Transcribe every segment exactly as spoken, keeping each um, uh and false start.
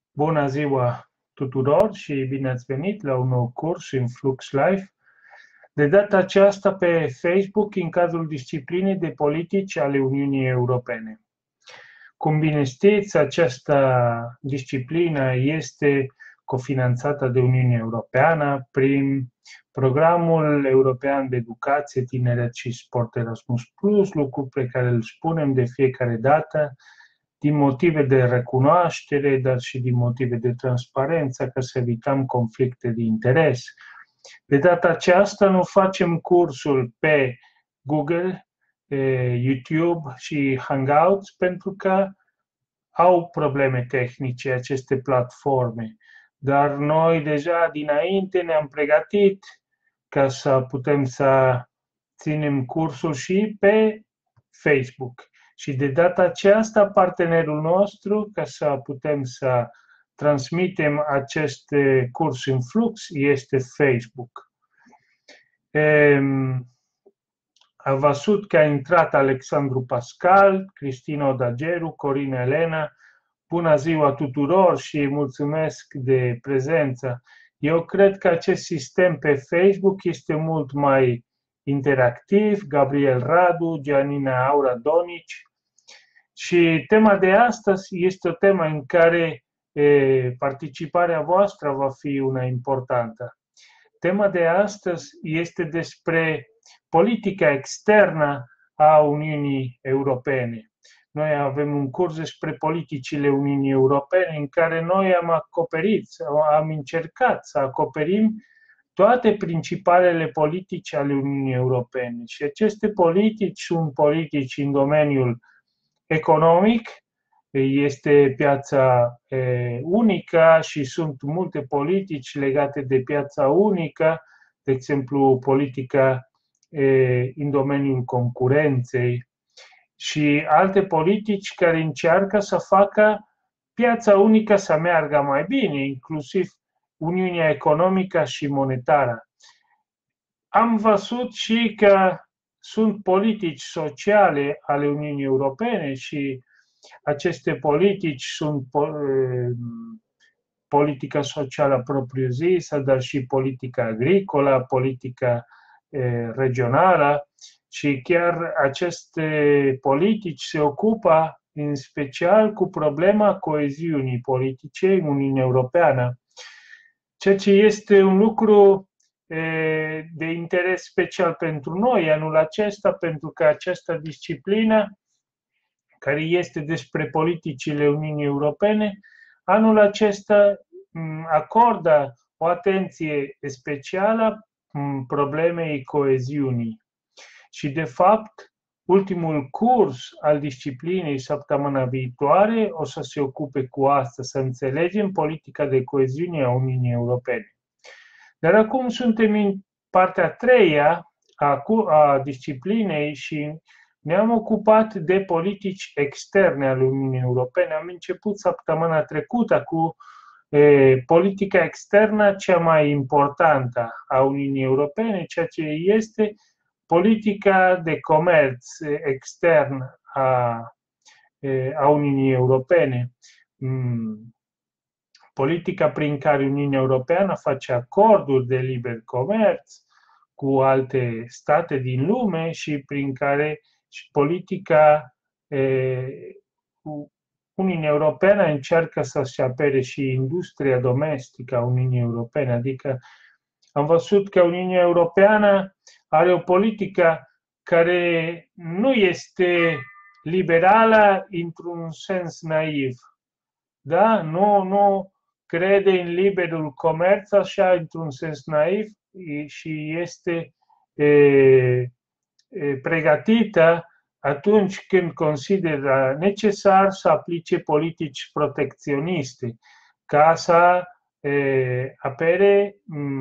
Bună ziua tuturor și bine ați venit la un nou curs în Flux Live. De data aceasta pe Facebook în cadrul disciplinei de politici ale Uniunii Europene. Cum bine știți, această disciplină este cofinanțată de Uniunea Europeană prin Programul European de Educație, Tineret și Sport Erasmus plus, lucru pe care îl spunem de fiecare dată, din motive de recunoaștere, dar și din motive de transparență, ca să evităm conflicte de interes. De data aceasta nu facem cursul pe Google, YouTube și Hangouts pentru că au probleme tehnice aceste platforme. Dar noi deja dinainte ne-am pregătit ca să putem să ținem cursul și pe Facebook. Și de data aceasta, partenerul nostru, ca să putem să transmitem acest curs în flux, este Facebook. Am văzut că a intrat Alexandru Pascal, Cristina Odageru, Corina Elena. Bună ziua tuturor și mulțumesc de prezență. Eu cred că acest sistem pe Facebook este mult mai interactiv. Gabriel Radu, Gianina Aura Donici. Și tema de astăzi este o temă în care e, participarea voastră va fi una importantă. Tema de astăzi este despre politica externă a Uniunii Europene. Noi avem un curs despre politicile Uniunii Europene în care noi am acoperit, am încercat să acoperim toate principalele politici ale Uniunii Europene. Și aceste politici sunt politici în domeniul economic, este piața e, unică și sunt multe politici legate de piața unică, de exemplu politica e, în domeniul concurenței și alte politici care încearcă să facă piața unică să meargă mai bine, inclusiv Uniunea Economică și Monetară. Am văzut și că sunt politici sociale ale Uniunii Europene și aceste politici sunt politica socială propriu-zisă, dar și politica agricolă, politica regională și chiar aceste politici se ocupă în special cu problema coeziunii politice în Uniunea Europeană, ceea ce este un lucru de interes special pentru noi anul acesta, pentru că această disciplină, care este despre politicile Uniunii Europene, anul acesta acordă o atenție specială problemei coeziunii. Și, de fapt, ultimul curs al disciplinei săptămâna viitoare o să se ocupe cu asta, să înțelegem politica de coeziune a Uniunii Europene. Dar acum suntem în partea a treia a, a disciplinei și ne-am ocupat de politici externe ale Uniunii Europene. Am început săptămâna trecută cu e, politica externă cea mai importantă a Uniunii Europene, ceea ce este politica de comerț extern a, e, a Uniunii Europene. Mm. Politica prin care Uniunea Europeană face acorduri de liber comerț cu alte state din lume și prin care și politica e, Uniunea Europeană încearcă să-și apere și industria domestică a Uniunii Europene. Adică am văzut că Uniunea Europeană are o politică care nu este liberală într-un sens naiv. Da? Nu, nu crede în liberul comerț așa într-un sens naiv și este e, e, pregătită atunci când consideră necesar să aplice politici protecționiste ca să e, apere,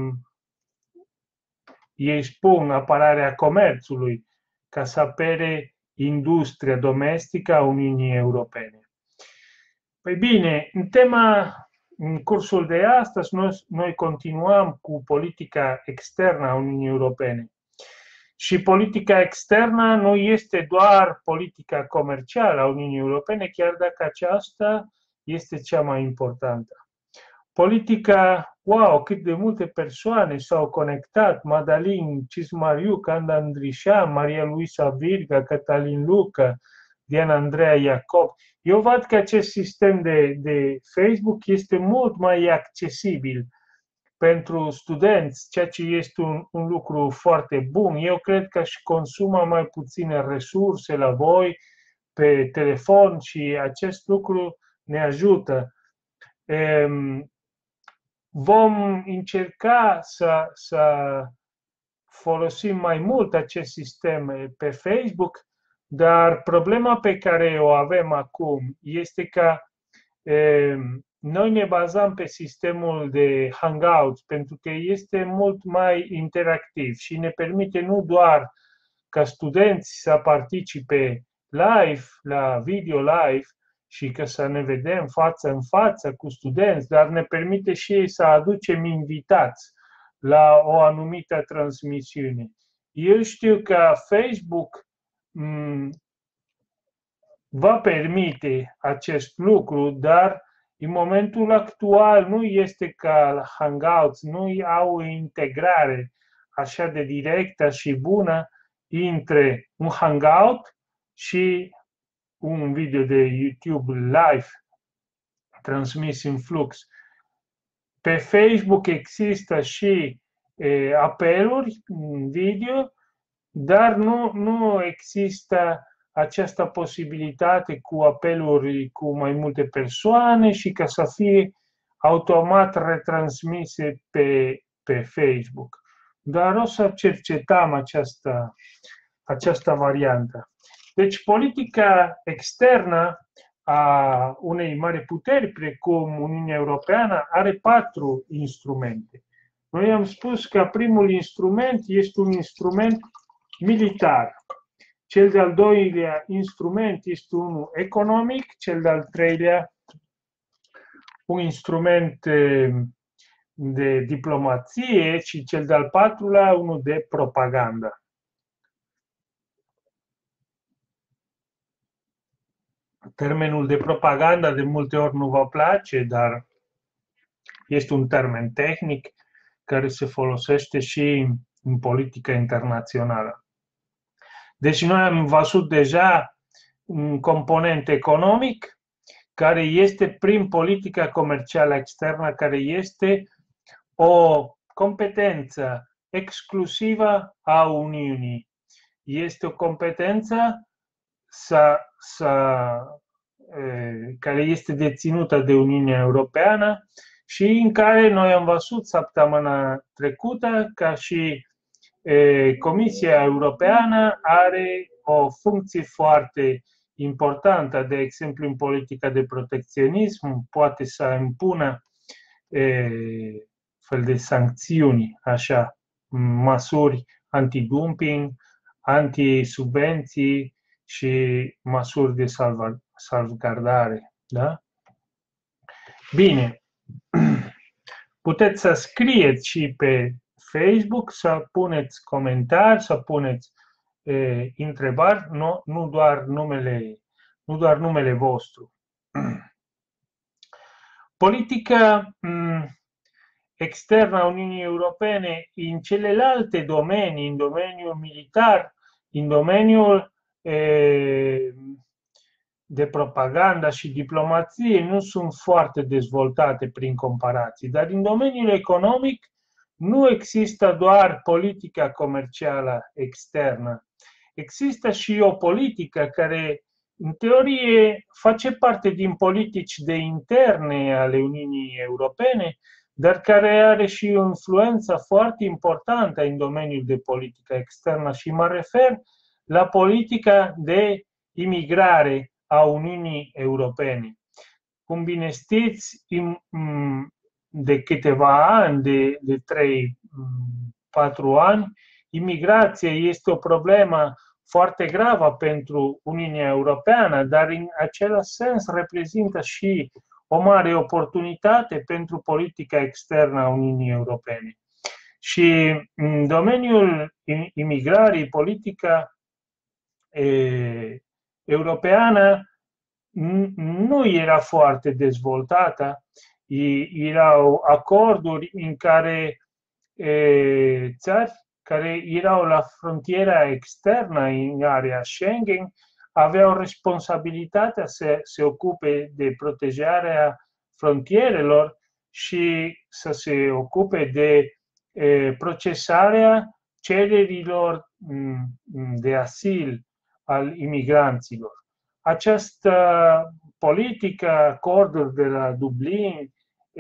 ei spun, apărarea comerțului, ca să apere industria domestică a Uniunii Europene. Păi bine, în tema, în cursul de astăzi, noi, noi continuăm cu politica externă a Uniunii Europene. Și politica externă nu este doar politica comercială a Uniunii Europene, chiar dacă aceasta este cea mai importantă. Politica, wow, cât de multe persoane s-au conectat, Madalin Cismariuc, Ana Andrișan, Maria Luisa Virga, Cătălin Luca, Diana Andreea Iacob. Eu văd că acest sistem de, de Facebook este mult mai accesibil pentru studenți, ceea ce este un, un lucru foarte bun. Eu cred că și consumă mai puține resurse la voi pe telefon și acest lucru ne ajută. Vom încerca să, să folosim mai mult acest sistem pe Facebook, dar problema pe care o avem acum este că e, noi ne bazăm pe sistemul de Hangouts pentru că este mult mai interactiv și ne permite nu doar ca studenți să participe live, la video live, și că să ne vedem față în față cu studenți, dar ne permite și ei să aducem invitați la o anumită transmisiune. Eu știu că Facebook m- va permite acest lucru, dar în momentul actual nu este ca la Hangouts, nu au o integrare așa de directă și bună între un Hangout și un video de YouTube live transmis în flux. Pe Facebook există și e, apeluri video, dar nu, nu există această posibilitate cu apeluri cu mai multe persoane și ca să fie automat retransmise pe, pe Facebook. Dar o să cercetăm această, această variantă. Deci politica externă a unei mari puteri, precum Uniunea Europeană, are patru instrumente. Noi am spus că primul instrument este un instrument militar. Cel de-al doilea instrument este unul economic, cel de-al treilea un instrument de diplomație și cel de-al patrulea unul de propagandă. Termenul de propagandă de multe ori nu vă place, dar este un termen tehnic care se folosește și în politica internațională. Deci noi am văzut deja un component economic care este prin politica comercială externă, care este o competență exclusivă a Uniunii. Este o competență să, să, care este deținută de Uniunea Europeană și în care noi am văzut săptămâna trecută că și Comisia Europeană are o funcție foarte importantă, de exemplu în politica de protecționism, poate să impună e, fel de sancțiuni, așa, măsuri antidumping, antisubvenții și măsuri de salvgardare. Da? Bine, puteți să scrieți și pe Facebook, să puneți comentarii, să puneți e, întrebări, nu, nu, doar numele, nu doar numele vostru. Politica m, externă a Uniunii Europene în celelalte domenii, în domeniul militar, în domeniul e, de propaganda și diplomație, nu sunt foarte dezvoltate prin comparații, dar în domeniul economic nu există doar politica comercială externă. Există și o politică care, în teorie, face parte din politici de interne ale Uniunii Europene, dar care are și o influență foarte importantă în domeniul de politică externă și mă refer la politica de imigrare a Uniunii Europene. Cum bine știți, de câteva ani, de, de trei patru ani, imigrația este o problemă foarte gravă pentru Uniunea Europeană, dar în același sens reprezintă și o mare oportunitate pentru politica externă a Uniunii Europene. Și în domeniul imigrării, politica e, europeană nu era foarte dezvoltată. Erau acorduri în care e, țări care erau la frontiera externă în area Schengen aveau responsabilitatea să se ocupe de protejarea frontierelor și să se ocupe de e, procesarea cererilor de asil al imigranților. Această politică, acordul de la Dublin,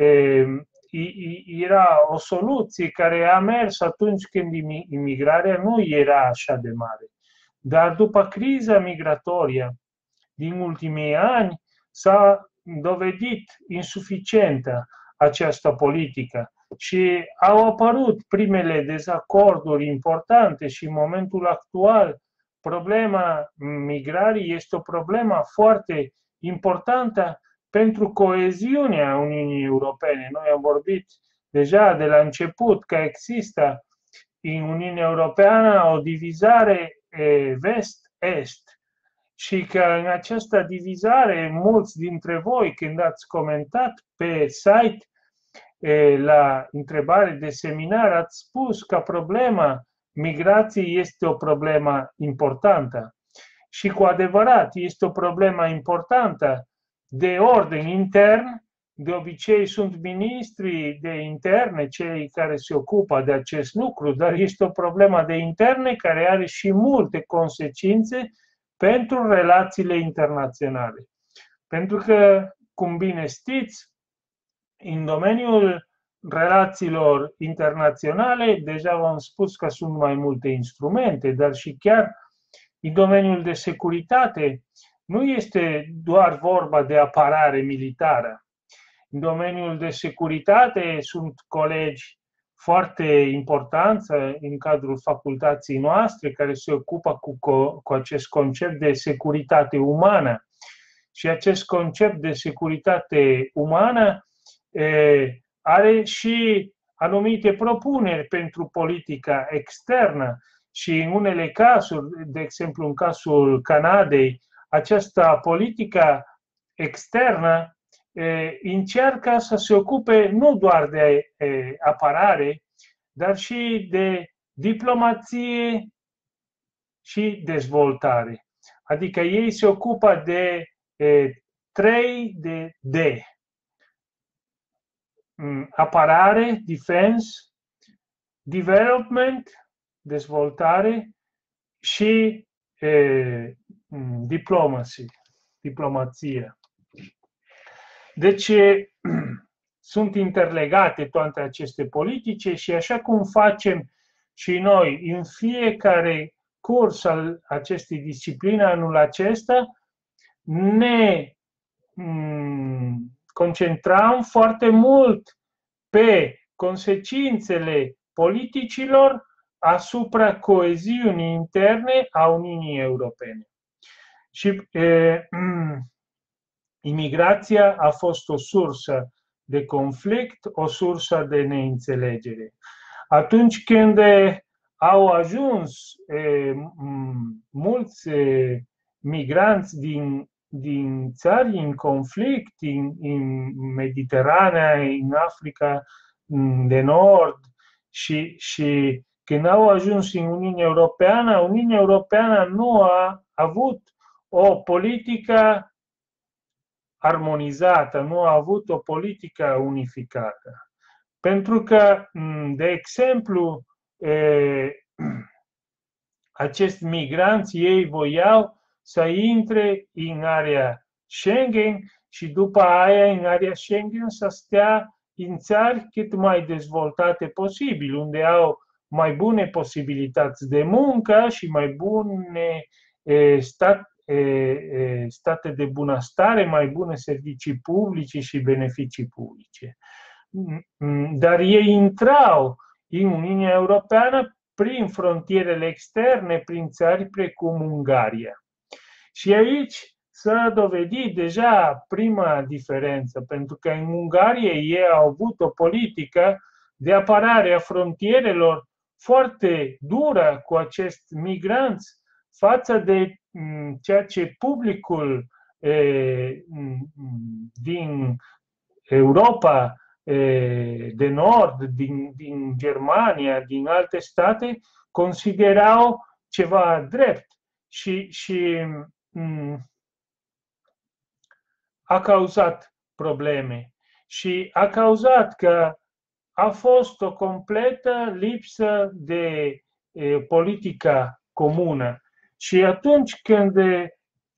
era o soluție care a mers atunci când imigrarea nu era așa de mare. Dar după criza migratorie din ultimii ani s-a dovedit insuficientă această politică și au apărut primele dezacorduri importante și în momentul actual problema migrării este o problemă foarte importantă pentru coeziunea Uniunii Europene. Noi am vorbit deja de la început că există în Uniunea Europeană o divizare vest-est și că în această divizare mulți dintre voi, când ați comentat pe site la întrebare de seminar, ați spus că problema migrației este o problemă importantă. Și cu adevărat este o problemă importantă de ordin intern. De obicei sunt ministrii de interne cei care se ocupă de acest lucru, dar este o problemă de interne care are și multe consecințe pentru relațiile internaționale. Pentru că, cum bine știți, în domeniul relațiilor internaționale, deja v-am spus că sunt mai multe instrumente, dar și chiar în domeniul de securitate nu este doar vorba de apărare militară. În domeniul de securitate sunt colegi foarte importanți în cadrul facultății noastre care se ocupă cu, cu acest concept de securitate umană. Și acest concept de securitate umană e, are și anumite propuneri pentru politica externă și în unele cazuri, de exemplu în cazul Canadei, această politică externă e, încearcă să se ocupe nu doar de e, apărare, dar și de diplomație și dezvoltare. Adică ei se ocupă de e, trei de D. Apărare, defense, development, dezvoltare și e, diplomacy, diplomație. Deci sunt interlegate toate aceste politice și așa cum facem și noi în fiecare curs al acestei discipline anul acesta, ne concentrăm foarte mult pe consecințele politicilor asupra coeziunii interne a Uniunii Europene. Și e, imigrația a fost o sursă de conflict, o sursă de neînțelegere. Atunci când au ajuns e, mulți e, migranți din, din țări în conflict, în, în Mediterana, în Africa de Nord și, și când au ajuns în Uniunea Europeană, Uniunea Europeană nu a avut o politică armonizată, nu a avut o politică unificată. Pentru că, de exemplu, acești migranți, ei voiau să intre în area Schengen și după aia în area Schengen să stea în țări cât mai dezvoltate posibil, unde au mai bune posibilități de muncă și mai bune stat, state de bunăstare, mai bune servicii publice și beneficii publice. Dar ei intrau în Uniunea Europeană prin frontierele externe, prin țări precum Ungaria. Și aici s-a dovedit deja prima diferență, pentru că în Ungaria ei au avut o politică de apărare a frontierelor foarte dură cu acești migranți față de ceea ce publicul din Europa de Nord, din, din Germania, din alte state, considerau ceva drept și, și a cauzat probleme. Și a cauzat că a fost o completă lipsă de e, politică comună. Și atunci când e,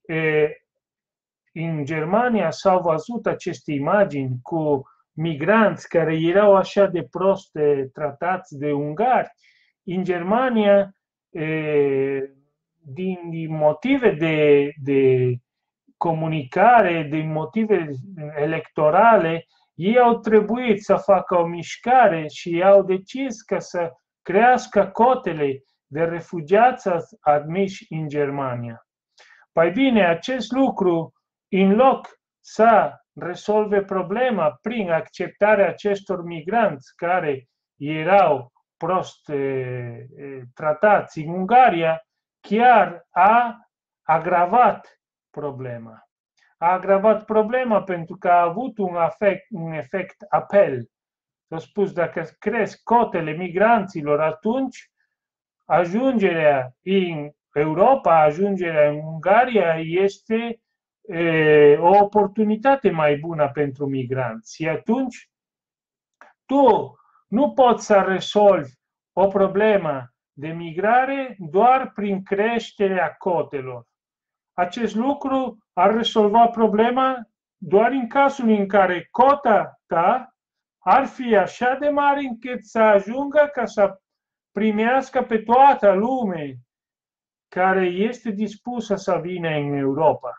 în Germania s-au văzut aceste imagini cu migranți care erau așa de prost tratați de ungari, în Germania, e, din, din motive de, de comunicare, din motive electorale, ei au trebuit să facă o mișcare și au decis ca să crească cotele de refugiați admiși în Germania. Păi bine, acest lucru, în loc să rezolve problema prin acceptarea acestor migranți care erau prost eh, tratați în Ungaria, chiar a agravat problema. A agravat problema pentru că a avut un efect, un efect apel. S-a spus, dacă cresc cotele migranților, atunci ajungerea în Europa, ajungerea în Ungaria este e, o oportunitate mai bună pentru migranți. Și atunci tu nu poți să rezolvi o problemă de migrare doar prin creșterea cotelor. Acest lucru ar rezolva problema doar în cazul în care cota ta ar fi așa de mare încât să ajungă ca să primească pe toată lumea care este dispusă să vină în Europa.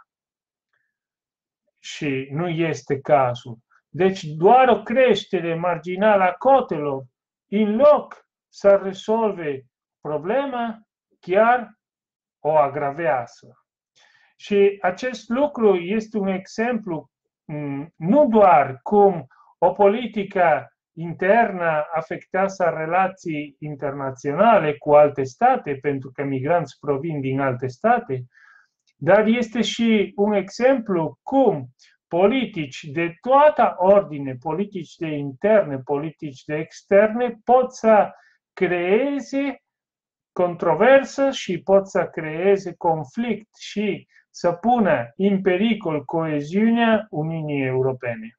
Și nu este cazul. Deci doar o creștere marginală a cotelor, în loc să rezolve problema, chiar o agravează. Și acest lucru este un exemplu nu doar cum o politică internă afectează relații internaționale cu alte state, pentru că migranți provin din alte state, dar este și un exemplu cum politici de toată ordine, politici de interne, politici de externe, pot să creeze controversă și pot să creeze conflict și să pună în pericol coeziunea Uniunii Europene.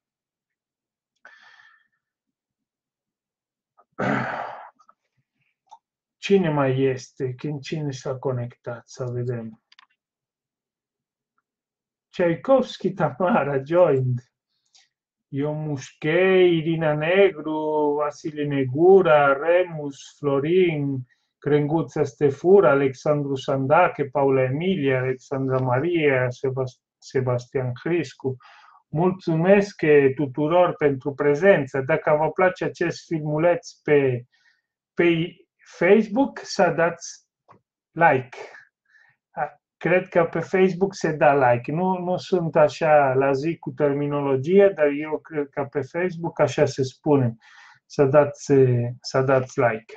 Cine mai este? Cine s-a conectat? Să vedem. Tchaikovsky Tamara joined. Ion Mușchei, Irina Negru, Vasile Negura, Remus, Florin, Crenguța Stefur, Alexandru Sandache, Paula Emilia, Alexandra Maria, Sebastian Hriscu. Mulțumesc tuturor pentru prezență. Dacă vă place acest filmuleț pe, pe Facebook, să dați like. Cred că pe Facebook se da like. Nu, nu sunt așa la zi cu terminologie, dar eu cred că pe Facebook așa se spune. Să dați, să dați like.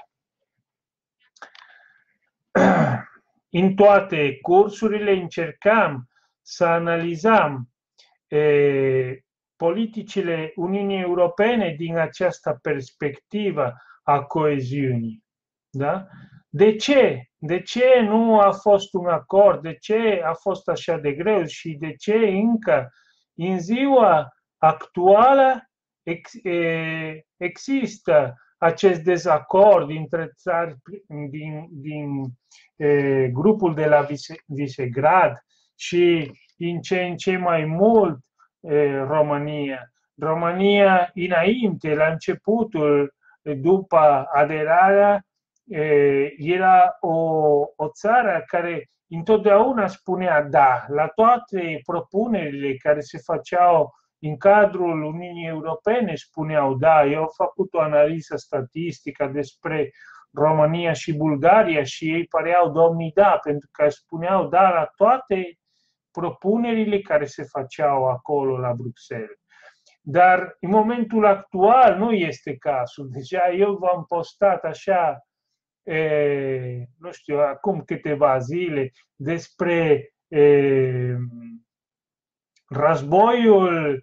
În toate cursurile încercam să analizăm e, politicile Uniunii Europene din această perspectivă a coeziunii. Da? De ce? De ce nu a fost un acord? De ce a fost așa de greu? Și de ce încă în ziua actuală ex, e, există acest dezacord între țări din, din e, grupul de la Visegrad și în ce în ce mai mult e, România. România înainte, la începutul, după aderarea, era o, o țară care întotdeauna spunea da la toate propunerile care se făceau în cadrul Uniunii Europene, spuneau da. Eu am făcut o analiză statistică despre România și Bulgaria și ei păreau domnii da, pentru că spuneau da la toate propunerile care se făceau acolo la Bruxelles. Dar în momentul actual nu este cazul. Deja eu v-am postat așa, E, nu știu, acum câteva zile despre e, războiul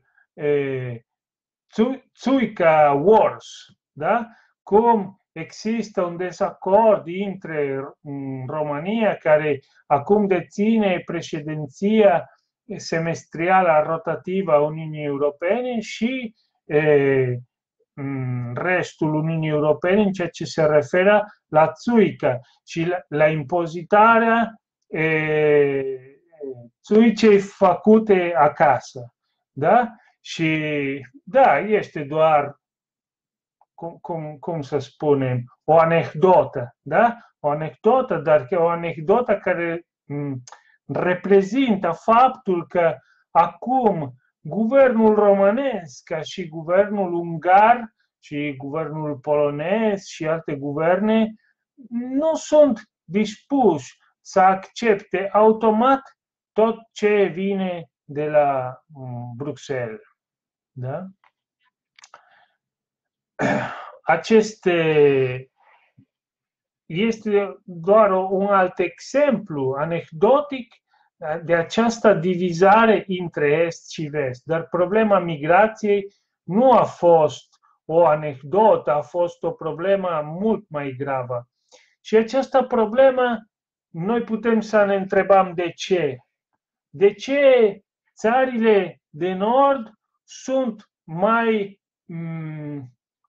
Țuica Wars, da? Cum există un dezacord între România, care acum deține președinția semestrială rotativă a Uniunii Europene, și e, restul Uniunii Europene în ceea ce se referă la țuică și la, la impozitarea e, țuicei făcute acasă. Da? Și da, este doar, cum, cum, cum să spunem, o anecdotă, da? O anecdotă, dar o anecdotă care m, reprezintă faptul că acum guvernul românesc, ca și guvernul ungar și guvernul polonez și alte guverne, nu sunt dispuși să accepte automat tot ce vine de la Bruxelles. Da? Aceste este doar un alt exemplu anecdotic de această divizare între Est și Vest. Dar problema migrației nu a fost o anecdotă, a fost o problemă mult mai gravă. Și această problemă, noi putem să ne întrebăm de ce. De ce țările de nord sunt mai mm,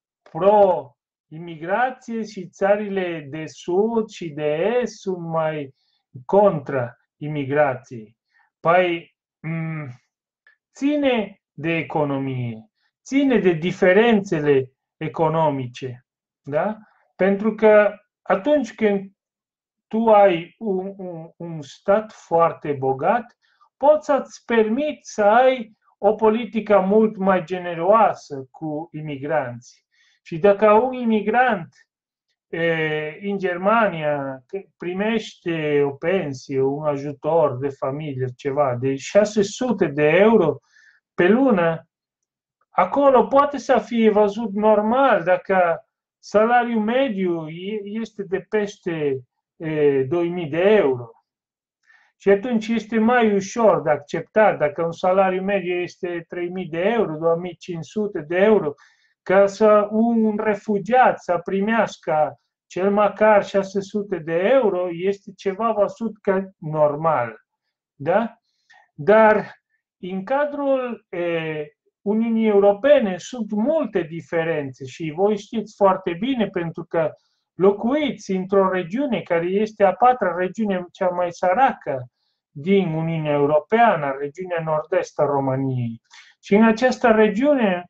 pro-imigrație și țările de sud și de est sunt mai contra imigrației? Păi mm, ține de economie, ține de diferențele economice, da? Pentru că atunci când tu ai un, un, un stat foarte bogat, poți să-ți permiți să ai o politică mult mai generoasă cu imigranți. Și dacă un imigrant e, în Germania primește o pensie, un ajutor de familie, ceva, de șase sute de euro pe lună, acolo poate să fie văzut normal dacă salariul mediu este de peste e, două mii de euro. Și atunci este mai ușor de acceptat dacă un salariu mediu este trei mii de euro, două mii cinci sute de euro, ca să un refugiat să primească cel măcar șase sute de euro, este ceva văzut ca normal. Da? Dar în cadrul e, Uniunii Europene sunt multe diferențe și voi știți foarte bine, pentru că locuiți într-o regiune care este a patra regiune cea mai săracă din Uniunea Europeană, regiunea nord-est a României. Și în această regiune,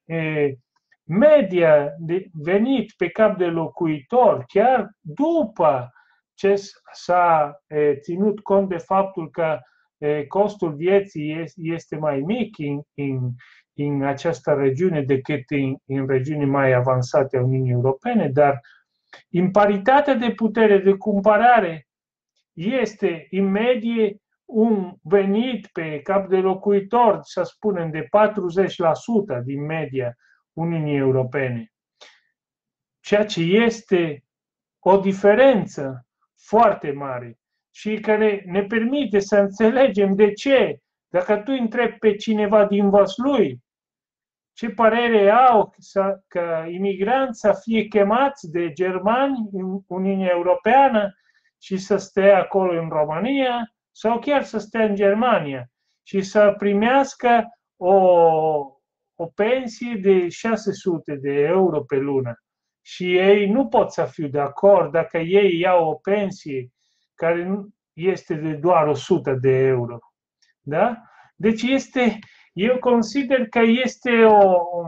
media de venit pe cap de locuitor, chiar după ce s-a ținut cont de faptul că costul vieții este mai mic în, în, în această regiune decât în, în regiuni mai avansate a Uniunii Europene, dar imparitatea de putere de cumpărare este în medie un venit pe cap de locuitor, să spunem, de patruzeci la sută din media Uniunii Europene. Ceea ce este o diferență foarte mare și care ne permite să înțelegem de ce, dacă tu întrebi pe cineva din Vaslui ce părere au să, că imigranți să fie chemați de germani în Uniunea Europeană și să stea acolo în România, sau chiar să stea în Germania și să primească o, o pensie de șase sute de euro pe lună. Și ei nu pot să fiu de acord dacă ei iau o pensie care este de doar o sută de euro. Da? Deci este, eu consider că este o, o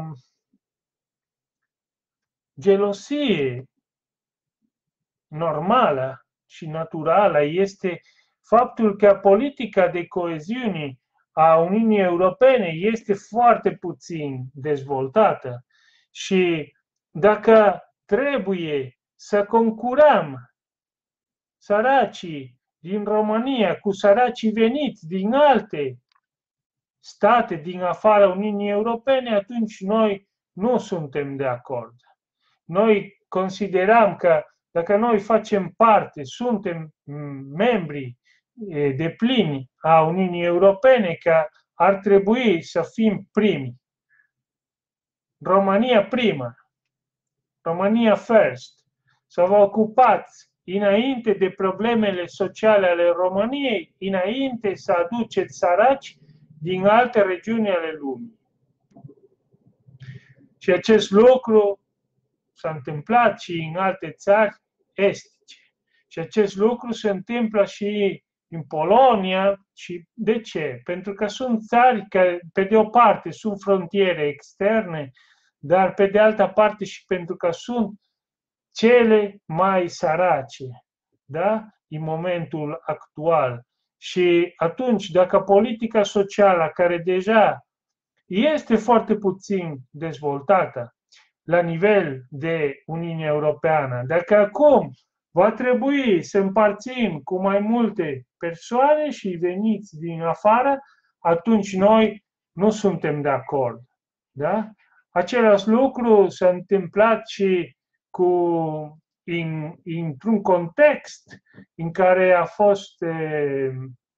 gelosie normală și naturală, este faptul că politica de coeziune a Uniunii Europene este foarte puțin dezvoltată și dacă trebuie să concurăm săracii din România cu săracii veniți din alte state din afara Uniunii Europene, atunci noi nu suntem de acord. Noi considerăm că dacă noi facem parte, suntem membri deplini a Uniunii Europene, că ar trebui să fim primi. România prima. România first. Să vă ocupați înainte de problemele sociale ale României, înainte să aduceți săraci din alte regiuni ale lumii. Și acest lucru s-a întâmplat și în alte țări estice. Și acest lucru se întâmplă și în Polonia. Și de ce? Pentru că sunt țări care, pe de o parte, sunt frontiere externe, dar pe de altă parte și pentru că sunt cele mai sărace, da? În momentul actual. Și atunci, dacă politica socială, care deja este foarte puțin dezvoltată la nivel de Uniunea Europeană, dacă acum va trebui să împărțim cu mai multe persoane și veniți din afară, atunci noi nu suntem de acord. Da? Același lucru s-a întâmplat și cu, in, într-un context în care a fost eh,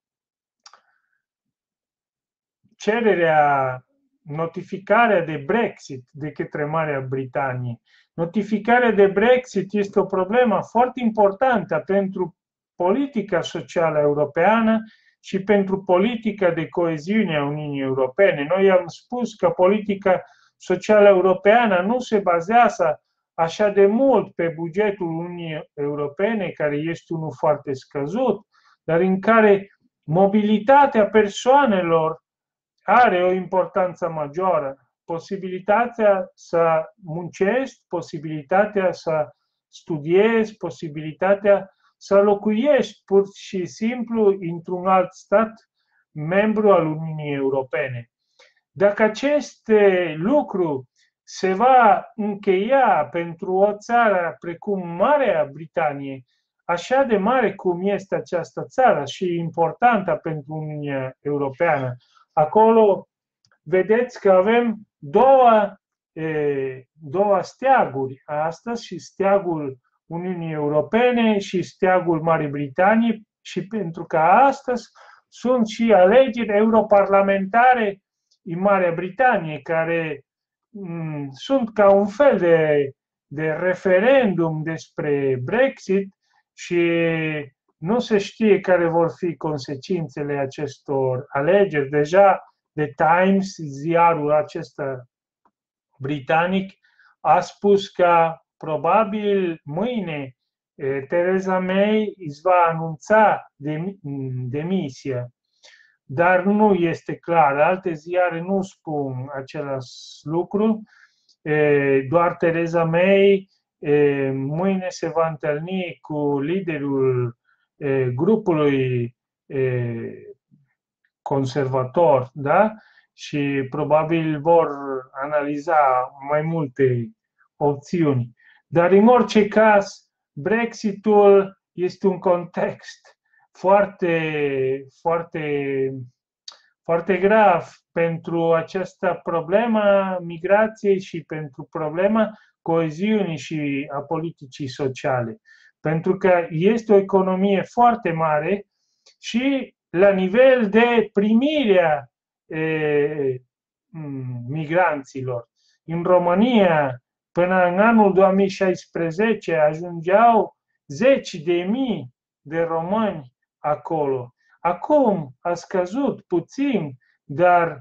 cererea, notificarea de Brexit de către Marea Britanie. Notificarea de Brexit este o problemă foarte importantă pentru politica socială europeană și pentru politica de coeziune a Uniunii Europene. Noi am spus că politica socială europeană nu se bazează așa de mult pe bugetul Uniunii Europene, care este unul foarte scăzut, dar în care mobilitatea persoanelor are o importanță majoră. Posibilitatea să muncești, posibilitatea să studiezi, posibilitatea să locuiești pur și simplu într-un alt stat membru al Uniunii Europene. Dacă acest lucru se va încheia pentru o țară precum Marea Britanie, așa de mare cum este această țară și importantă pentru Uniunea Europeană, acolo vedeți că avem două, e, două steaguri astăzi, și steagul Uniunii Europene și steagul Marii Britanii, și pentru că astăzi sunt și alegeri europarlamentare în Marea Britanie, care m, sunt ca un fel de, de referendum despre Brexit și nu se știe care vor fi consecințele acestor alegeri. Deja The Times, ziarul acesta britanic, a spus că probabil mâine Theresa May îți va anunța demisia, dar nu este clar. Alte ziare nu spun același lucru, doar Theresa May mâine se va întâlni cu liderul grupului conservator, da? Și probabil vor analiza mai multe opțiuni. Dar în orice caz, Brexitul este un context foarte, foarte, foarte grav pentru această problemă migrației și pentru problema coeziunii și a politicii sociale. Pentru că este o economie foarte mare și la nivel de primirea e, migranților. În România, până în anul două mii șaisprezece, ajungeau zeci de mii de români acolo. Acum a scăzut puțin, dar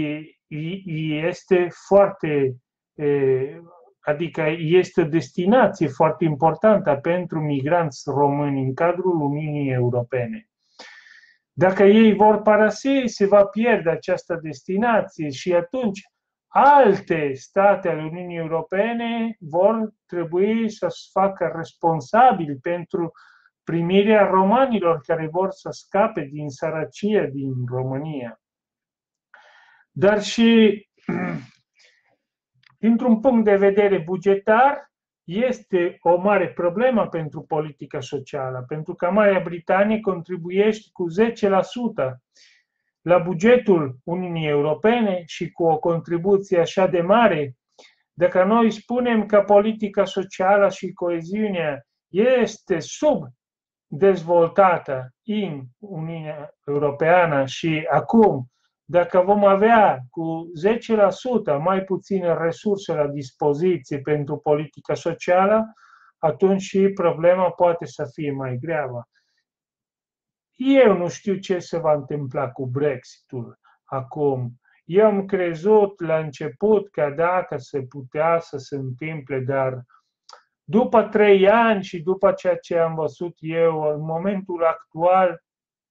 este foarte, adică este o destinație foarte importantă pentru migranți români în cadrul Uniunii Europene. Dacă ei vor părăsi, se va pierde această destinație și atunci alte state ale Uniunii Europene vor trebui să se facă responsabili pentru primirea romanilor care vor să scape din sărăcie din România. Dar și dintr-un punct de vedere bugetar, este o mare problemă pentru politica socială, pentru că Marea Britanie contribuiește cu zece la sută la bugetul Uniunii Europene și cu o contribuție așa de mare. Dacă noi spunem că politica socială și coeziunea este subdezvoltată în Uniunea Europeană și acum dacă vom avea cu zece la sută mai puține resurse la dispoziție pentru politica socială, atunci și problema poate să fie mai gravă. Eu nu știu ce se va întâmpla cu Brexitul acum. Eu am crezut la început că dacă se putea să se întâmple, dar după trei ani și după ceea ce am văzut eu în momentul actual,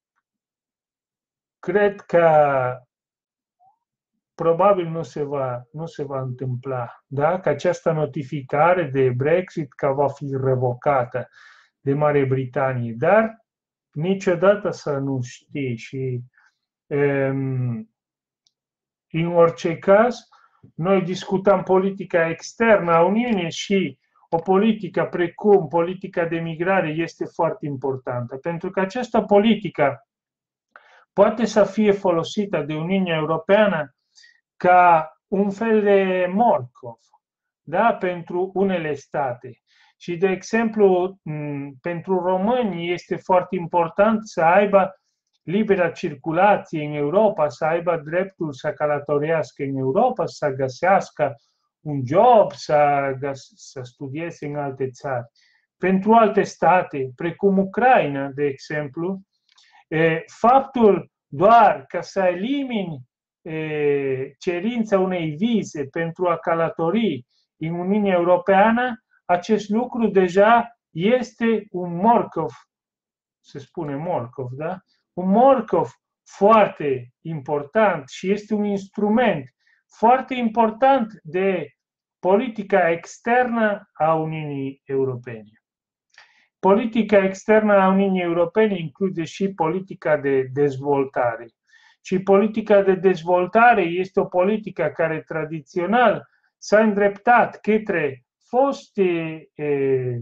cred că probabil nu se va, nu se va întâmpla. Da? Că această notificare de Brexit că va fi revocată de Marea Britanie. Dar niciodată să nu știi și um, în orice caz, noi discutăm politica externă a Uniunii și o politică precum politica de migrare este foarte importantă, pentru că această politică poate să fie folosită de Uniunea Europeană ca un fel de morcov, da? Pentru unele state. Și, de exemplu, pentru români este foarte important să aibă libera circulație în Europa, să aibă dreptul să călătorească în Europa, să găsească un job, să, să studieze în alte țări. Pentru alte state, precum Ucraina, de exemplu, faptul doar că să elimini cerința unei vize pentru a călători în Uniunea Europeană, acest lucru deja este un morcov, se spune morcov, da? Un morcov foarte important și este un instrument foarte important de politica externă a Uniunii Europene. Politica externă a Uniunii Europene include și politica de dezvoltare. Și politica de dezvoltare este o politică care tradițional s-a îndreptat către foste, eh,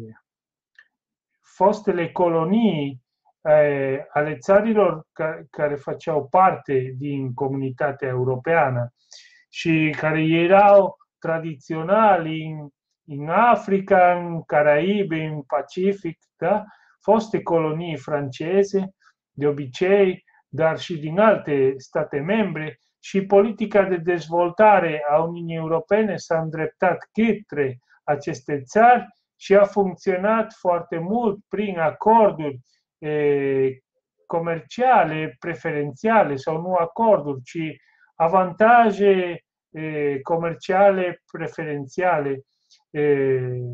fostele colonii eh, ale țărilor ca, care făceau parte din comunitatea europeană și care erau tradițional în, în Africa, în Caraibe, în Pacific, da? Foste colonii franceze, de obicei, dar și din alte state membre, și politica de dezvoltare a Uniunii Europene s-a îndreptat către aceste țări și a funcționat foarte mult prin acorduri e, comerciale, preferențiale sau nu acorduri, ci avantaje e, comerciale preferențiale. E,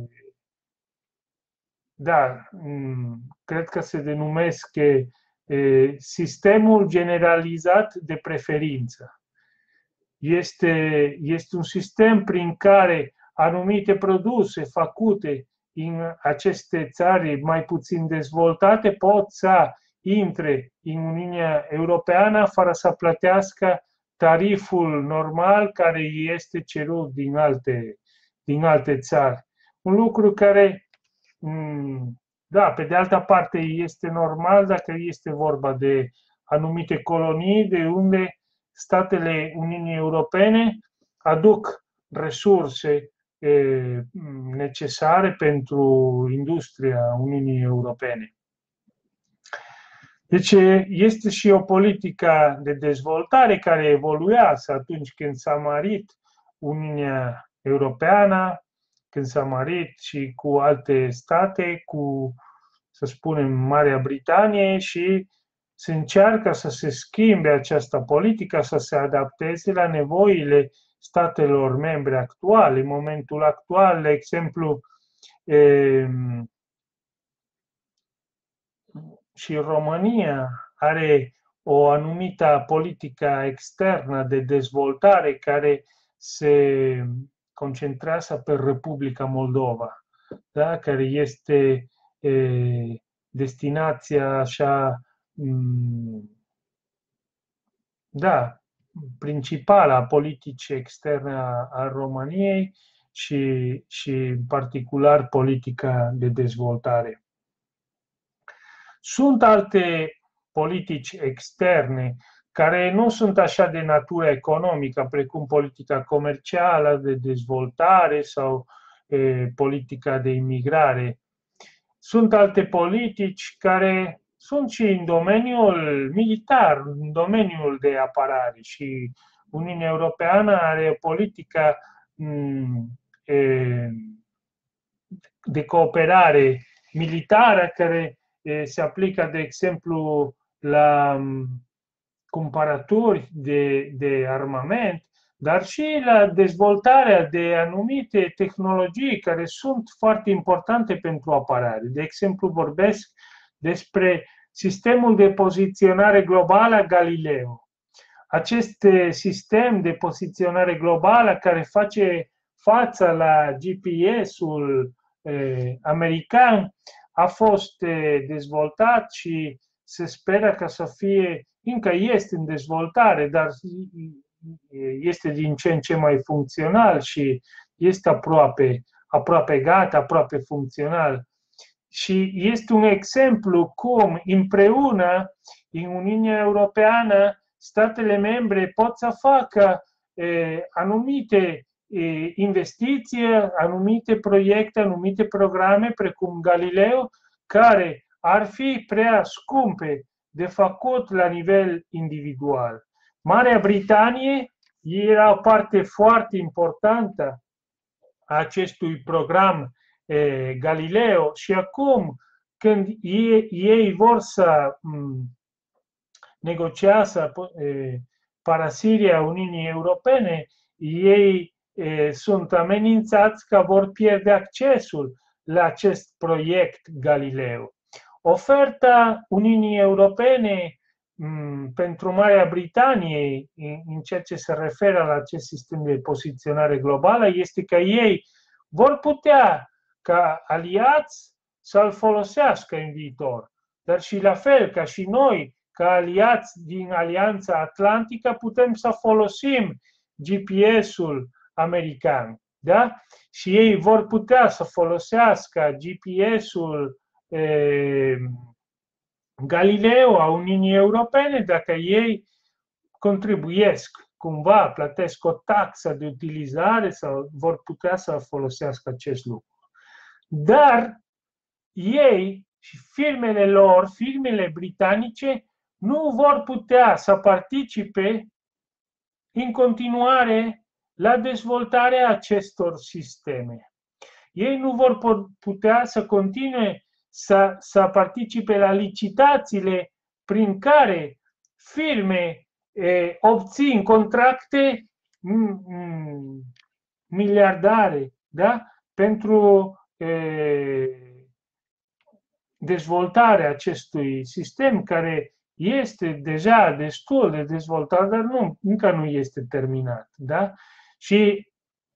da, cred că se denumesc e, sistemul generalizat de preferință. Este, este un sistem prin care anumite produse făcute în aceste țări mai puțin dezvoltate pot să intre în Uniunea Europeană fără să plătească tariful normal care este cerut din alte, din alte țări. Un lucru care, da, pe de altă parte este normal dacă este vorba de anumite colonii de unde statele Uniunii Europene aduc resurse necesare pentru industria Uniunii Europene. Deci este și o politică de dezvoltare care evoluează atunci când s-a mărit Uniunea Europeană, când s-a mărit și cu alte state, cu, să spunem, Marea Britanie, și se încearcă să se schimbe această politică, să se adapteze la nevoile statelor membre actuale. În momentul actual, de exemplu, e, și România are o anumită politică externă de dezvoltare care se concentrează pe Republica Moldova, da? Care este e, destinația așa, da, principală a politicii externe a, a României și, și în particular politica de dezvoltare. Sunt alte politici externe care nu sunt așa de natură economică, precum politica comercială, de dezvoltare sau e, politica de imigrare. Sunt alte politici care sunt și în domeniul militar, în domeniul de apărare, și Uniunea Europeană are politica de cooperare militară care se aplică, de exemplu, la cumpărături de, de armament, dar și la dezvoltarea de anumite tehnologii care sunt foarte importante pentru apărare. De exemplu, vorbesc despre sistemul de poziționare globală Galileo. Acest sistem de poziționare globală care face față la G P S-ul eh, american a fost eh, dezvoltat și se speră că să fie, încă este în dezvoltare, dar este din ce în ce mai funcțional și este aproape, aproape gata, aproape funcțional. Și este un exemplu cum împreună în Uniunea Europeană statele membre pot să facă eh, anumite eh, investiții, anumite proiecte, anumite programe precum Galileo, care ar fi prea scumpe de făcut la nivel individual. Marea Britanie era o parte foarte importantă a acestui program eh, Galileo și acum când ei, ei vor să m, negociază eh, părăsirea Uniunii Europene, ei eh, sunt amenințați că vor pierde accesul la acest proiect Galileo. Oferta Uniunii Europene m, pentru Marea Britanie, în, în ceea ce se referă la acest sistem de poziționare globală, este că ei vor putea, ca aliați, să-l folosească în viitor. Dar și la fel, ca și noi, ca aliați din Alianța Atlantică, putem să folosim G P S-ul american. Da? Și ei vor putea să folosească G P S-ul eh, Galileo a Uniunii Europene dacă ei contribuiesc cumva, plătesc o taxă de utilizare sau vor putea să folosească acest lucru. Dar ei și firmele lor, firmele britanice, nu vor putea să participe în continuare la dezvoltarea acestor sisteme. Ei nu vor putea să continue să, să participe la licitațiile prin care firme eh, obțin contracte mm, miliardare, da? Pentru eh, dezvoltarea acestui sistem care este deja destul de dezvoltat, dar nu, încă nu este terminat. Da? Și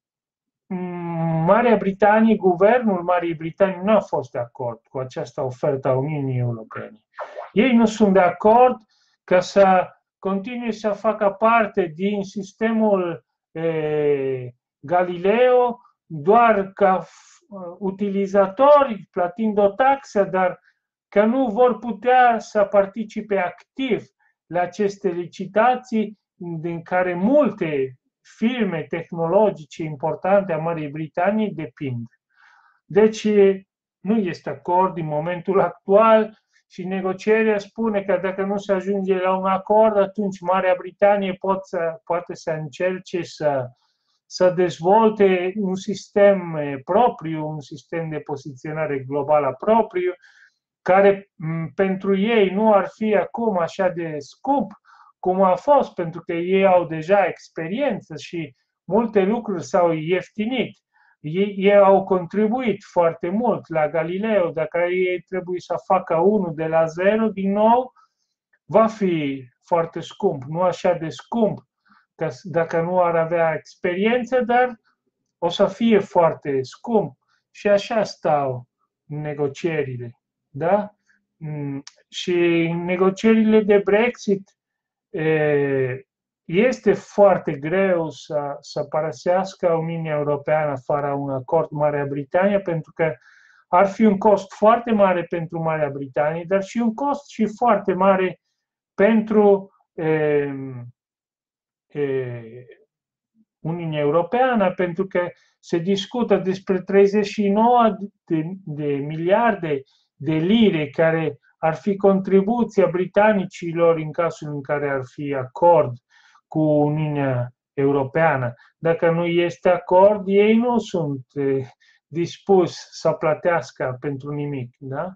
Marea Britanie, guvernul Marii Britanii nu a fost de acord cu această ofertă a Uniunii Europene. Ei nu sunt de acord ca să continue să facă parte din sistemul eh, Galileo doar ca utilizatori, plătind o taxă, dar că nu vor putea să participe activ la aceste licitații din care multe firme tehnologice importante a Marii Britanii depind. Deci nu este acord în momentul actual și negocierea spune că dacă nu se ajunge la un acord, atunci Marea Britanie pot să, poate să încerce să, să dezvolte un sistem propriu, un sistem de poziționare globală propriu, care pentru ei nu ar fi acum așa de scump cum a fost, pentru că ei au deja experiență și multe lucruri s-au ieftinit. Ei, ei au contribuit foarte mult la Galileo. Dacă ei trebuie să facă unul de la zero, din nou, va fi foarte scump. Nu așa de scump dacă nu ar avea experiență, dar o să fie foarte scump. Și așa stau negocierile. Da? Și în negocierile de Brexit este foarte greu să, să părăsească Uniunea Europeană fără un acord Marea Britanie, pentru că ar fi un cost foarte mare pentru Marea Britanie, dar și un cost și foarte mare pentru eh, eh, Uniunea Europeană, pentru că se discută despre treizeci și nouă de, de miliarde de lire care ar fi contribuția britanicilor în cazul în care ar fi acord cu Uniunea Europeană. Dacă nu este acord, ei nu sunt eh, dispuși să plătească pentru nimic. Da?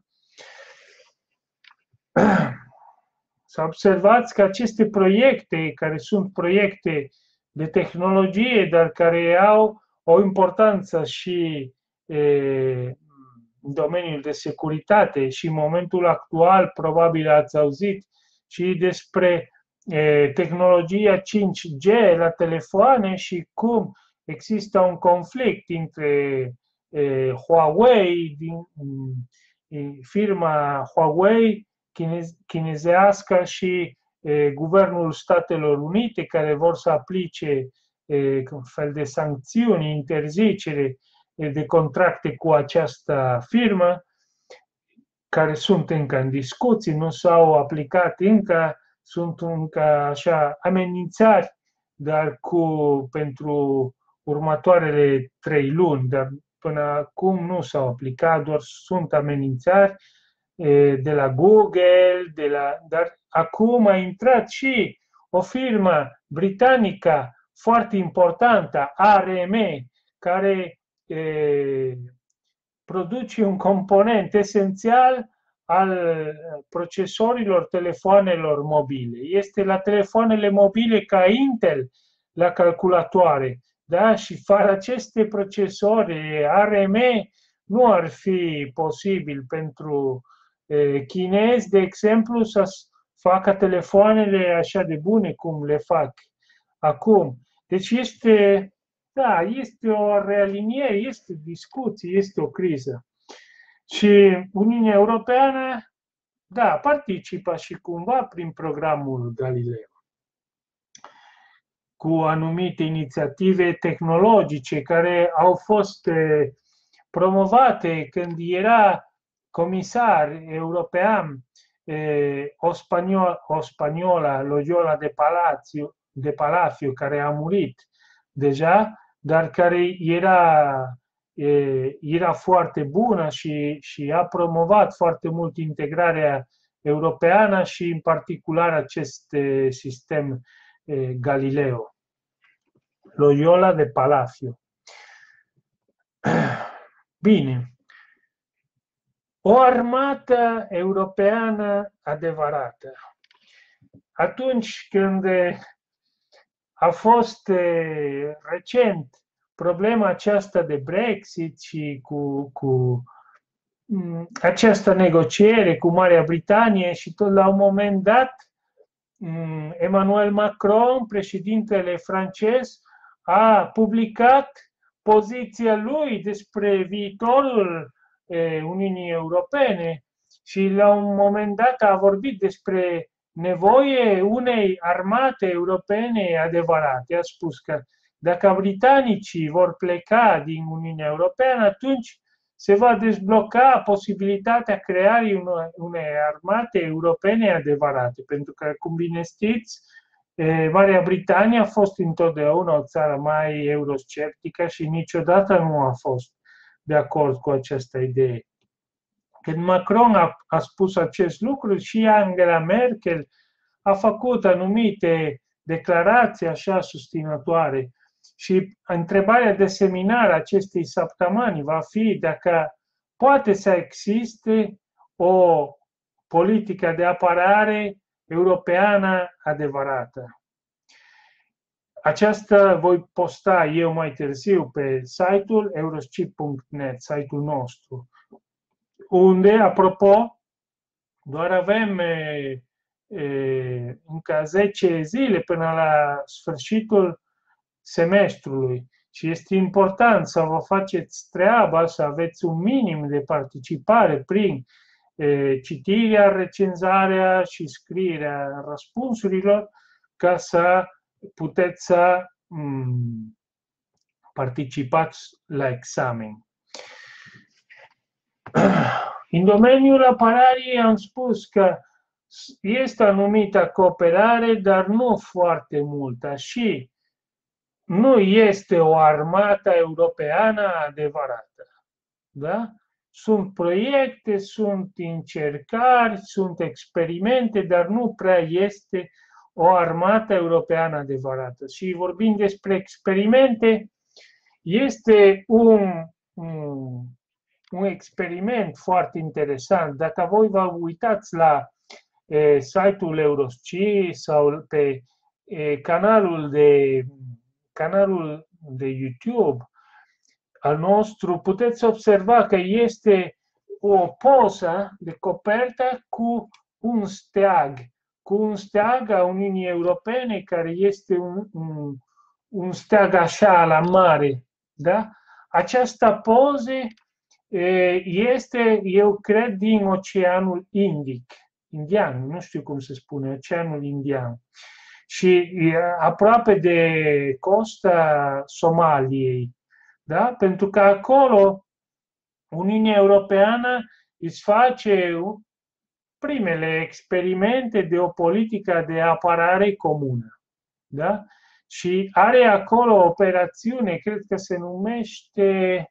Să observați că aceste proiecte, care sunt proiecte de tehnologie, dar care au o importanță și e, în domeniul de securitate, și în momentul actual probabil ați auzit și despre e, tehnologia cinci G la telefoane și cum există un conflict între e, Huawei, din, e, firma Huawei chinezească și e, Guvernul Statelor Unite, care vor să aplice e, un fel de sancțiuni, interzicere e, de contracte cu această firmă, care sunt încă în discuții, nu s-au aplicat încă, sunt încă așa amenințări, dar cu, pentru următoarele trei luni, dar până acum nu s-au aplicat, doar sunt amenințări de la Google, de la, dar acum a intrat și o firmă britanică foarte importantă, A R M, care e, produce un component esențial al procesorilor telefonelor mobile. Este la telefoanele mobile ca Intel la calculatoare. Da? Și fără aceste procesori A R M nu ar fi posibil pentru chinezi, de exemplu, să facă telefoanele așa de bune cum le fac acum. Deci este, da, este o realiniere, este discuție, este o criză. Și Uniunea Europeană, da, participă și cumva prin programul Galileo, cu anumite inițiative tehnologice care au fost promovate când era comisar european, eh, o, spaniol, o spaniolă, Loyola de Palacio, de Palacio, care a murit deja, dar care era, eh, era foarte bună și, și a promovat foarte mult integrarea europeană și în particular acest eh, sistem eh, Galileo. Loyola de Palacio. Bine. O armată europeană adevarată. Atunci când a fost recent problema aceasta de Brexit și cu, cu această negociere cu Marea Britanie și tot la un moment dat Emmanuel Macron, președintele francez, a publicat poziția lui despre viitorul Uniunii Europene și la un moment dat a vorbit despre nevoie unei armate europene adevărate. A spus că dacă britanicii vor pleca din Uniunea Europeană, atunci se va dezbloca posibilitatea creării unei armate europene adevărate. Pentru că, cum bine știți, Marea Britanie a fost întotdeauna o țară mai eurosceptică și niciodată nu a fost de acord cu această idee. Când Macron a, a spus acest lucru, și Angela Merkel a făcut anumite declarații așa susținătoare. Și întrebarea de seminar acestei săptămâni va fi dacă poate să existe o politică de apărare europeană adevărată. Aceasta voi posta eu mai târziu pe site-ul euroscip punct net, site-ul nostru, unde, apropo, doar avem e, e, încă zece zile până la sfârșitul semestrului și este important să vă faceți treaba, să aveți un minim de participare prin e, citirea, recenzarea și scrierea răspunsurilor ca să puteți să mm, participați la examen. În domeniul apărării am spus că este anumită cooperare, dar nu foarte multă și nu este o armată europeană adevărată. Da? sunt proiecte, sunt încercări, sunt experimente, dar nu prea este o armată europeană adevărată. Și vorbind despre experimente, este un, un, un experiment foarte interesant. Dacă voi vă uitați la e, site-ul Eurosci sau pe e, canalul, de, canalul de YouTube al nostru, puteți observa că este o poză de copertă cu un steag, cu un steag a Uniunii Europene, care este un, un, un steag așa la mare. Da? Această poză este, eu cred, din Oceanul Indic, Indian, nu știu cum se spune, Oceanul Indian. Și aproape de costa Somaliei. Da? Pentru că acolo Uniunea Europeană își face primele experimente de o politică de apărare comună. Da? Și are acolo o operațiune, cred că se numește,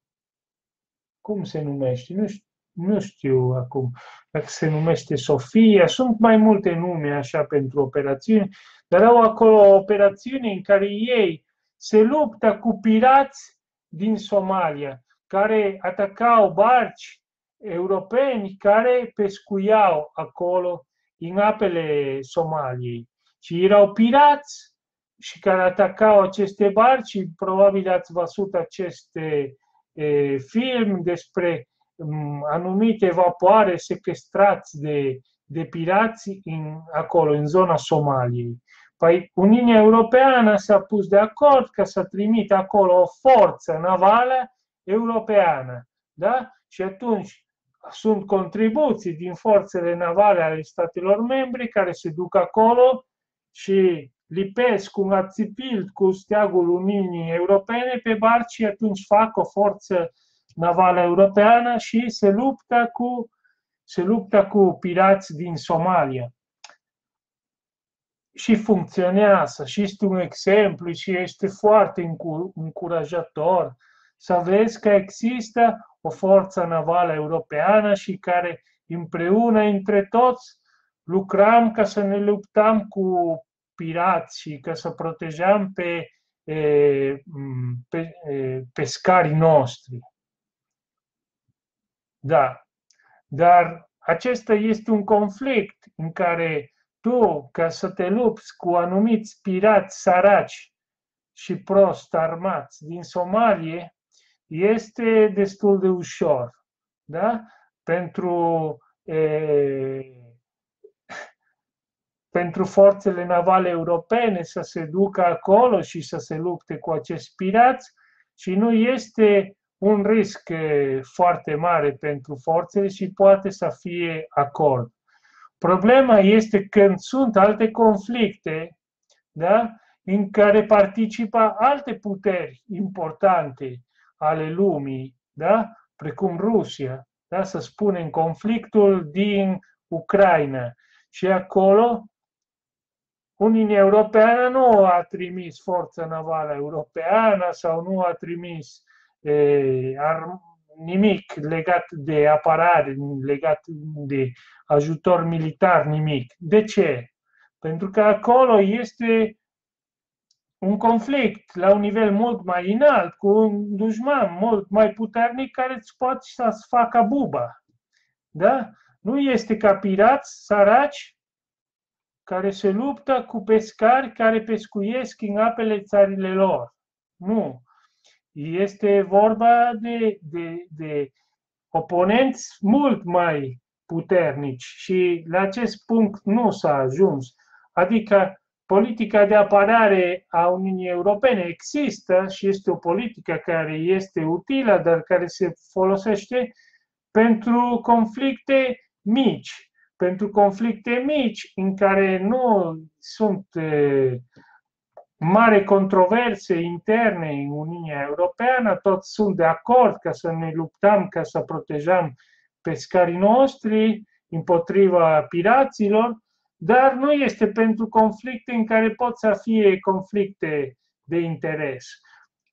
cum se numește? Nu știu, nu știu acum, dacă se numește Sofia, sunt mai multe nume așa pentru operațiuni, dar au acolo o operațiune în care ei se luptă cu pirați din Somalia, care atacau barci europeni care pescuiau acolo în apele Somaliei. Și erau pirați și care atacau aceste barci. Probabil ați văzut aceste e, film despre um, anumite vapoare sequestrați de, de pirați în, acolo, în zona Somaliei. Păi Uniunea Europeană s-a pus de acord ca să trimite acolo o forță navală europeană. Da? Și atunci sunt contribuții din forțele navale ale statelor membre care se duc acolo și lipesc un ațipil cu steagul Uniunii Europene pe barci și atunci fac o forță navală europeană și se luptă cu, se luptă cu pirați din Somalia. Și funcționează, și este un exemplu și este foarte încurajator să vezi că există o forță navală europeană și care împreună între toți lucrăm ca să ne luptăm cu pirați și ca să protejăm pe, pe pescarii noștri. Da, dar acesta este un conflict în care tu, ca să te lupți cu anumiți pirați săraci și prost armați din Somalie, este destul de ușor. Da? Pentru, e, pentru forțele navale europene să se ducă acolo și să se lupte cu acești pirați și nu este un risc foarte mare pentru forțele și poate să fie acord. Problema este când sunt alte conflicte, da, în care participă alte puteri importante ale lumii, da, precum Rusia, da, să spunem conflictul din Ucraina. Și acolo Uniunea Europeană nu a trimis forța navală europeană sau nu a trimis eh, nimic legat de apărare, legat de ajutor militar, nimic. De ce? Pentru că acolo este un conflict la un nivel mult mai înalt, cu un dușman mult mai puternic care îți poate să-ți facă buba. Da? Nu este ca pirați săraci care se luptă cu pescari care pescuiesc în apele țările lor. Nu. Este vorba de, de, de oponenți mult mai puternici și la acest punct nu s-a ajuns. Adică politica de apărare a Uniunii Europene există și este o politică care este utilă, dar care se folosește pentru conflicte mici. Pentru conflicte mici în care nu sunt eh, mari controverse interne în Uniunea Europeană, toți sunt de acord ca să ne luptăm, ca să protejăm pescarii noștri împotriva piraților, dar nu este pentru conflicte în care pot să fie conflicte de interes.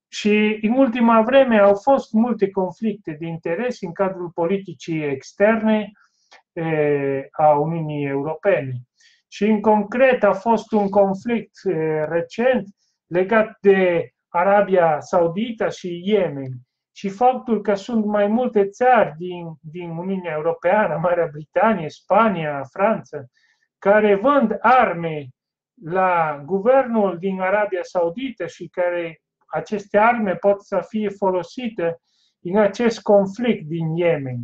Și în ultima vreme au fost multe conflicte de interes în cadrul politicii externe a Uniunii Europene. Și în concret a fost un conflict recent legat de Arabia Saudită și Yemen și faptul că sunt mai multe țări din, din Uniunea Europeană, Marea Britanie, Spania, Franța, care vând arme la guvernul din Arabia Saudită și care aceste arme pot să fie folosite în acest conflict din Yemen.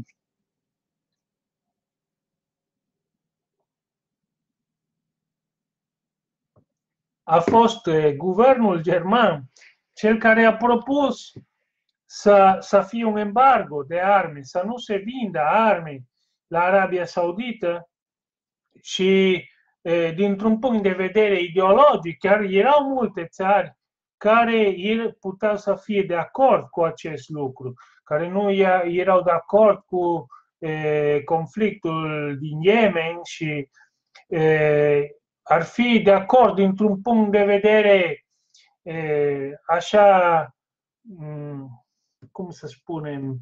A fost guvernul german cel care a propus să, să fie un embargo de arme, să nu se vindă arme la Arabia Saudită și dintr-un punct de vedere ideologic, chiar erau multe țări care puteau să fie de acord cu acest lucru, care nu erau de acord cu e, conflictul din Yemen și e, ar fi de acord dintr-un punct de vedere e, așa, cum să spunem,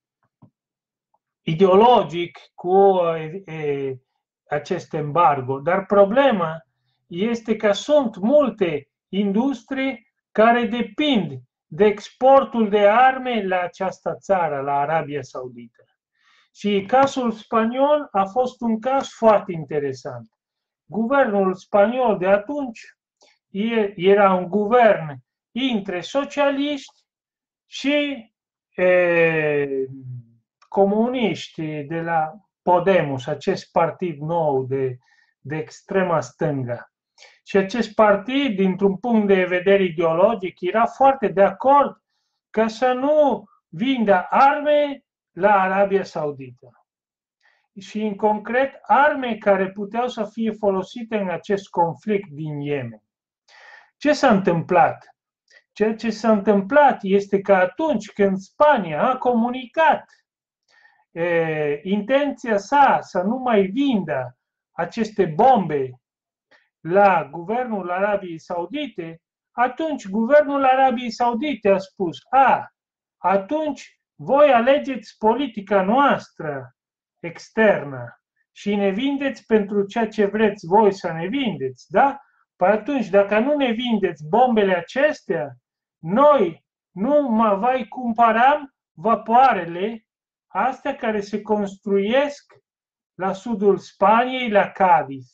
ideologic cu e, acest embargo. Dar problema este că sunt multe industrii care depind de exportul de arme la această țară, la Arabia Saudită. Și cazul spaniol a fost un caz foarte interesant. Guvernul spaniol de atunci era un guvern între socialiști și e, comuniști de la Podemos, acest partid nou de, de extrema stângă. Și acest partid, dintr-un punct de vedere ideologic, era foarte de acord ca să nu vindă arme la Arabia Saudită. Și, în concret, arme care puteau să fie folosite în acest conflict din Yemen. Ce s-a întâmplat? Ceea ce s-a întâmplat este că atunci când Spania a comunicat e, intenția sa să nu mai vindă aceste bombe la guvernul Arabiei Saudite, atunci guvernul Arabiei Saudite a spus: a, atunci voi alegeți politica noastră externă și ne vindeți pentru ceea ce vreți voi să ne vindeți, da? Păi atunci, dacă nu ne vindeți bombele acestea, noi nu mai cumpărăm vapoarele astea care se construiesc la sudul Spaniei, la Cadiz.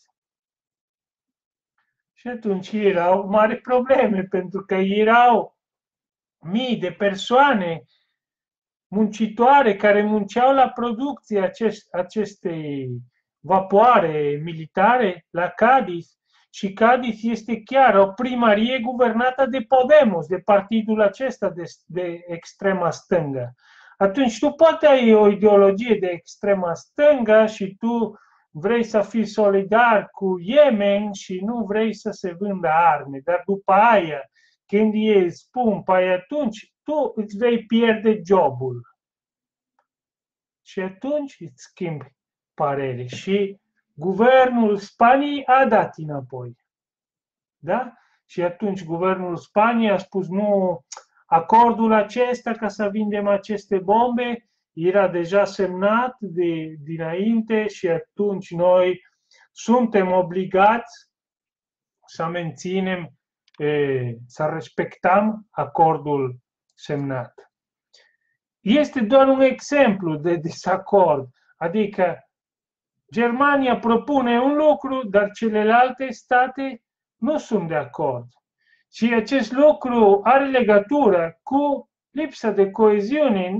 Și atunci erau mari probleme, pentru că erau mii de persoane muncitoare care munceau la producție acest, acestei vapoare militare la Cadiz. Și Cadiz este chiar o primărie guvernată de Podemos, de partidul acesta de, de extrema stângă. Atunci tu poate ai o ideologie de extrema stângă și tu vrei să fii solidar cu Yemen și nu vrei să se vândă arme, dar după aia, când ei spun, păi atunci tu îți vei pierde jobul. Și atunci îți schimbi părere. Și guvernul Spaniei a dat înapoi. Da? Și atunci guvernul Spaniei a spus: nu, acordul acesta ca să vindem aceste bombe era deja semnat de dinainte și atunci noi suntem obligați să menținem, e, să respectăm acordul semnat. Este doar un exemplu de desacord, adică Germania propune un lucru, dar celelalte state nu sunt de acord. Și acest lucru are legătură cu lipsa de coeziune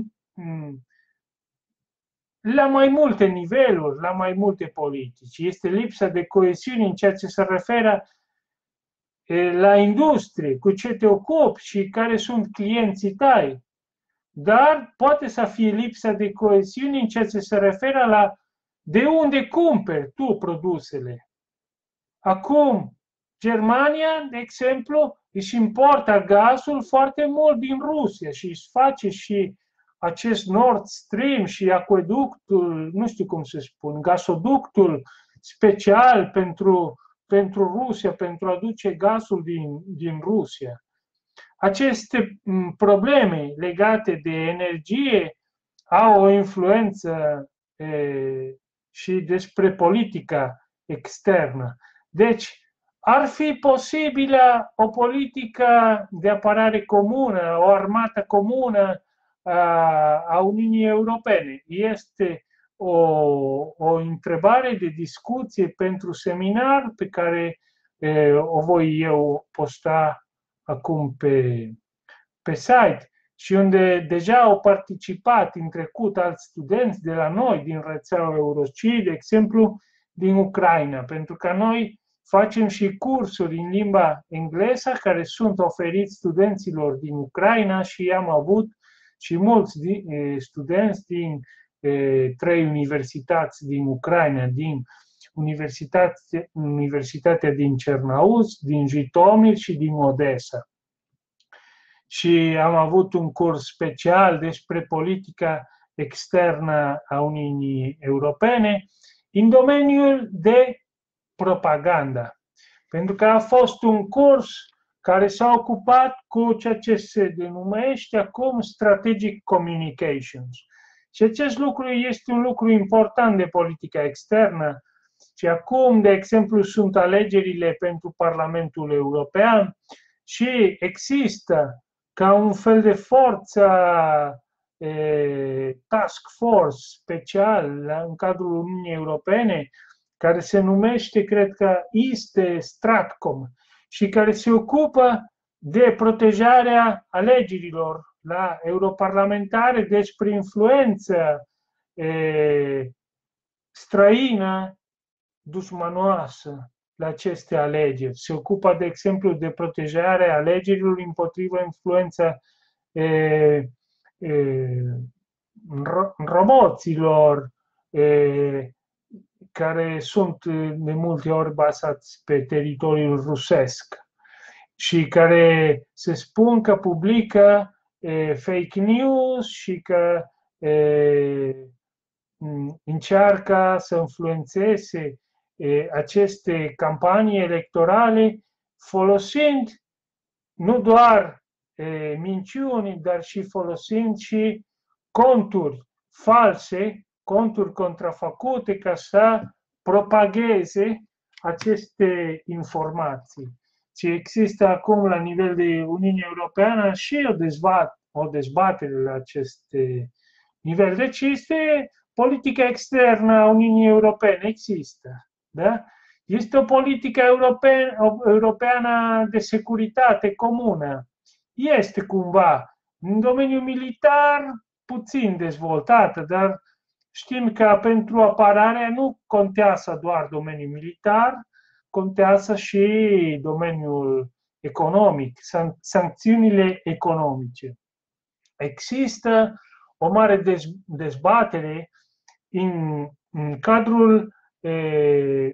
la mai multe niveluri, la mai multe politici. Este lipsa de coeziune în ceea ce se referă la industrie, cu ce te ocupi și care sunt clienții tăi. Dar poate să fie lipsa de coeziune în ceea ce se referă la de unde cumperi tu produsele. Acum, Germania, de exemplu, își importă gazul foarte mult din Rusia și își face și acest Nord Stream și acueductul, nu știu cum se spun, gazoductul special pentru, pentru Rusia, pentru a aduce gazul din, din Rusia. aceste probleme legate de energie au o influență e, și despre politica externă. Deci, ar fi posibilă o politică de apărare comună, o armată comună a, a Uniunii Europene. Este o, o întrebare de discuție pentru seminar pe care e, o voi eu posta acum pe, pe site și unde deja au participat în trecut alți studenți de la noi, din rețeaua Euroci, de exemplu, din Ucraina, pentru că noi facem și cursuri în limba engleză care sunt oferiți studenților din Ucraina și am avut și mulți studenți din trei universități din Ucraina, din Universitatea, Universitatea din Cernauz, din Jitomir și din Odessa. Și am avut un curs special despre politica externă a Uniunii Europene în domeniul de propaganda. Pentru că a fost un curs care s-a ocupat cu ceea ce se denumește acum Strategic Communications. Și acest lucru este un lucru important de politica externă. Și acum, de exemplu, sunt alegerile pentru Parlamentul European și există ca un fel de forță e, task force special la, în cadrul Uniunii Europene, care se numește, cred că, este Stratcom și care se ocupă de protejarea alegerilor la europarlamentare, deci prin influență e, străină, dușmanoasă la aceste alegeri. Se ocupă, de exemplu, de protejarea alegerilor împotriva influența e, e, roboților e, care sunt de multe ori bazați pe teritoriul rusesc și care se spun că publică e, fake news și că e, încearcă să influențeze e, aceste campanii electorale folosind nu doar e, minciuni, dar și folosind și conturi false, conturi contrafăcute ca să propageze aceste informații. Și există acum la nivel de Uniunea Europeană și o, dezbat, o dezbatere la aceste nivel. Deci este politica externă a Uniunii Europene, există. Da? Este o politică europeană, europeană de securitate comună. Este cumva în domeniul militar puțin dezvoltată, dar știm că pentru apărare nu contează doar domeniul militar, contează și domeniul economic, sancțiunile economice. Există o mare dezbatere în, în cadrul e,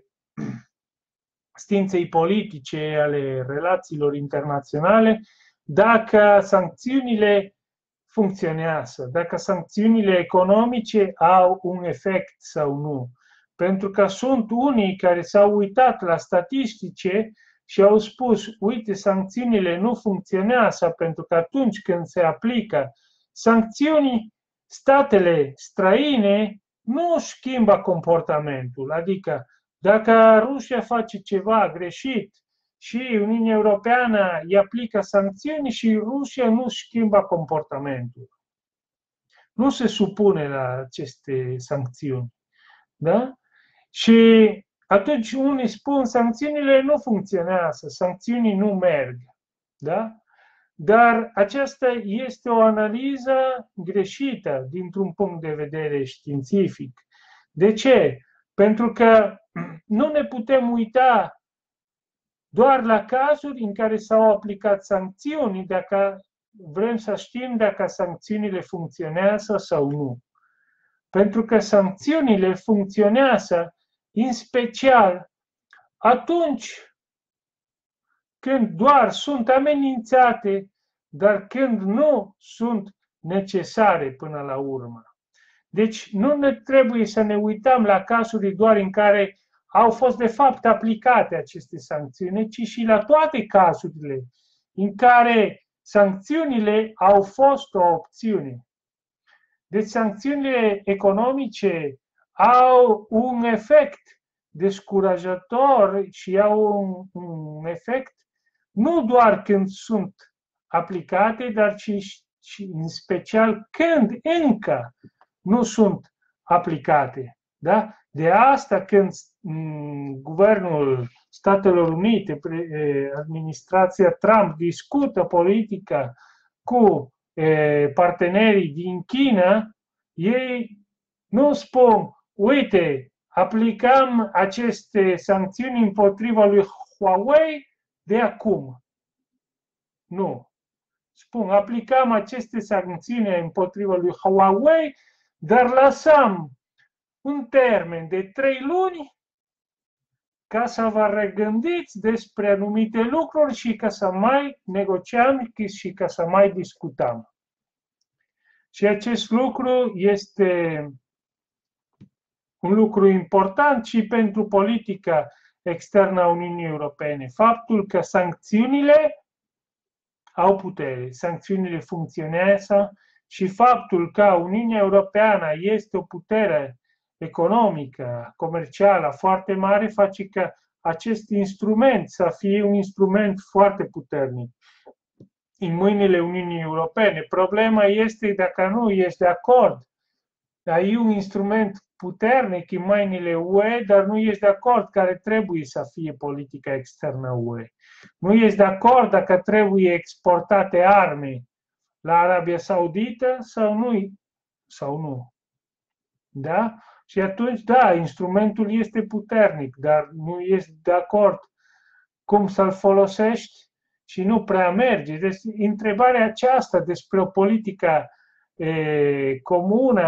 științei politice ale relațiilor internaționale dacă sancțiunile funcționează, dacă sancțiunile economice au un efect sau nu. Pentru că sunt unii care s-au uitat la statistice și au spus, uite, sancțiunile nu funcționează pentru că atunci când se aplică sancțiuni, statele străine nu schimbă comportamentul. Adică dacă Rusia face ceva greșit și Uniunea Europeană îi aplică sancțiuni și Rusia nu schimbă comportamentul. Nu se supune la aceste sancțiuni. Da? Și atunci unii spun sancțiunile nu funcționează, sancțiunii nu merg. Da? Dar aceasta este o analiză greșită dintr-un punct de vedere științific. De ce? Pentru că nu ne putem uita doar la cazuri în care s-au aplicat sancțiuni, dacă vrem să știm dacă sancțiunile funcționează sau nu. Pentru că sancțiunile funcționează în special atunci când doar sunt amenințate, dar când nu sunt necesare până la urmă. Deci nu ne trebuie să ne uităm la cazuri doar în care au fost de fapt aplicate aceste sancțiuni, ci și la toate cazurile în care sancțiunile au fost o opțiune. Deci sancțiunile economice au un efect descurajator și au un, un efect nu doar când sunt aplicate, dar și, și în special când încă nu sunt aplicate. Da? De asta când m, Guvernul Statelor Unite, administrația Trump discută politica cu e, partenerii din China, ei nu spun, uite, aplicăm aceste sancțiuni împotriva lui Huawei de acum. Nu. Spun, aplicăm aceste sancțiuni împotriva lui Huawei, dar lăsăm un termen de trei luni ca să vă regândiți despre anumite lucruri și ca să mai negociăm și ca să mai discutăm. Și acest lucru este un lucru important și pentru politica externă a Uniunii Europene. Faptul că sancțiunile au putere, sancțiunile funcționează și faptul că Uniunea Europeană este o putere economică, comercială foarte mare, face că acest instrument să fie un instrument foarte puternic în mâinile Uniunii Europene. Problema este dacă nu ești de acord. Ai un instrument puternic în mâinile U E, dar nu ești de acord care trebuie să fie politica externă U E. Nu ești de acord dacă trebuie exportate arme la Arabia Saudită sau nu. Sau nu. Da? Și atunci, da, instrumentul este puternic, dar nu ești de acord cum să-l folosești și nu prea merge. Deci, întrebarea aceasta despre o politică e, comună,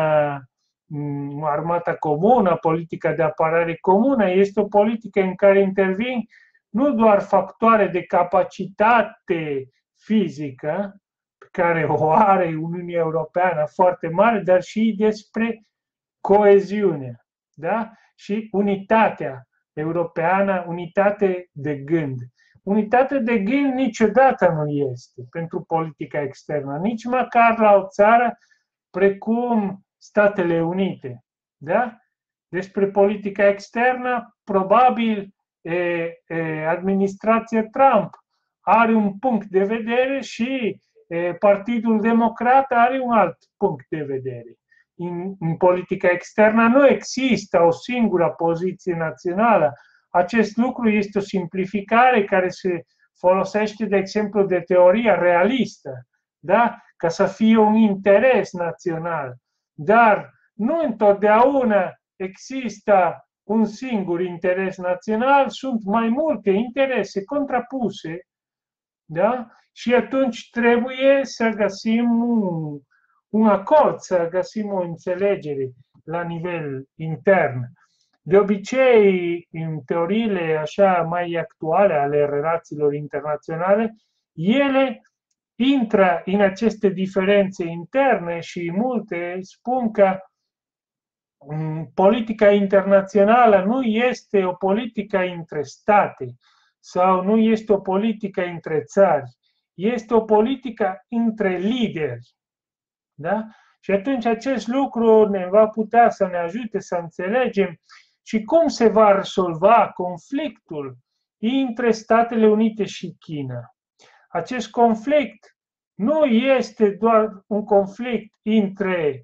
armată comună, politica de apărare comună, este o politică în care intervin nu doar factoare de capacitate fizică, pe care o are Uniunea Europeană foarte mare, dar și despre coeziune, da? Și unitatea europeană, unitate de gând. Unitate de gând niciodată nu este pentru politica externă, nici măcar la o țară precum Statele Unite. Da? Despre politica externă, probabil e, e, administrația Trump are un punct de vedere și e, Partidul Democrat are un alt punct de vedere. În, în politica externă nu există o singură poziție națională. Acest lucru este o simplificare care se folosește, de exemplu, de teoria realistă, da? Ca să fie un interes național. Dar nu întotdeauna există un singur interes național, sunt mai multe interese contrapuse, da? Și atunci trebuie să găsim un, un acord, să găsim o înțelegere la nivel intern. De obicei, în teoriile așa mai actuale ale relațiilor internaționale, ele intră în aceste diferențe interne și multe spun că politica internațională nu este o politică între state sau nu este o politică între țări, este o politică între lideri. Da? Și atunci acest lucru ne va putea să ne ajute să înțelegem și cum se va rezolva conflictul între Statele Unite și China. Acest conflict nu este doar un conflict între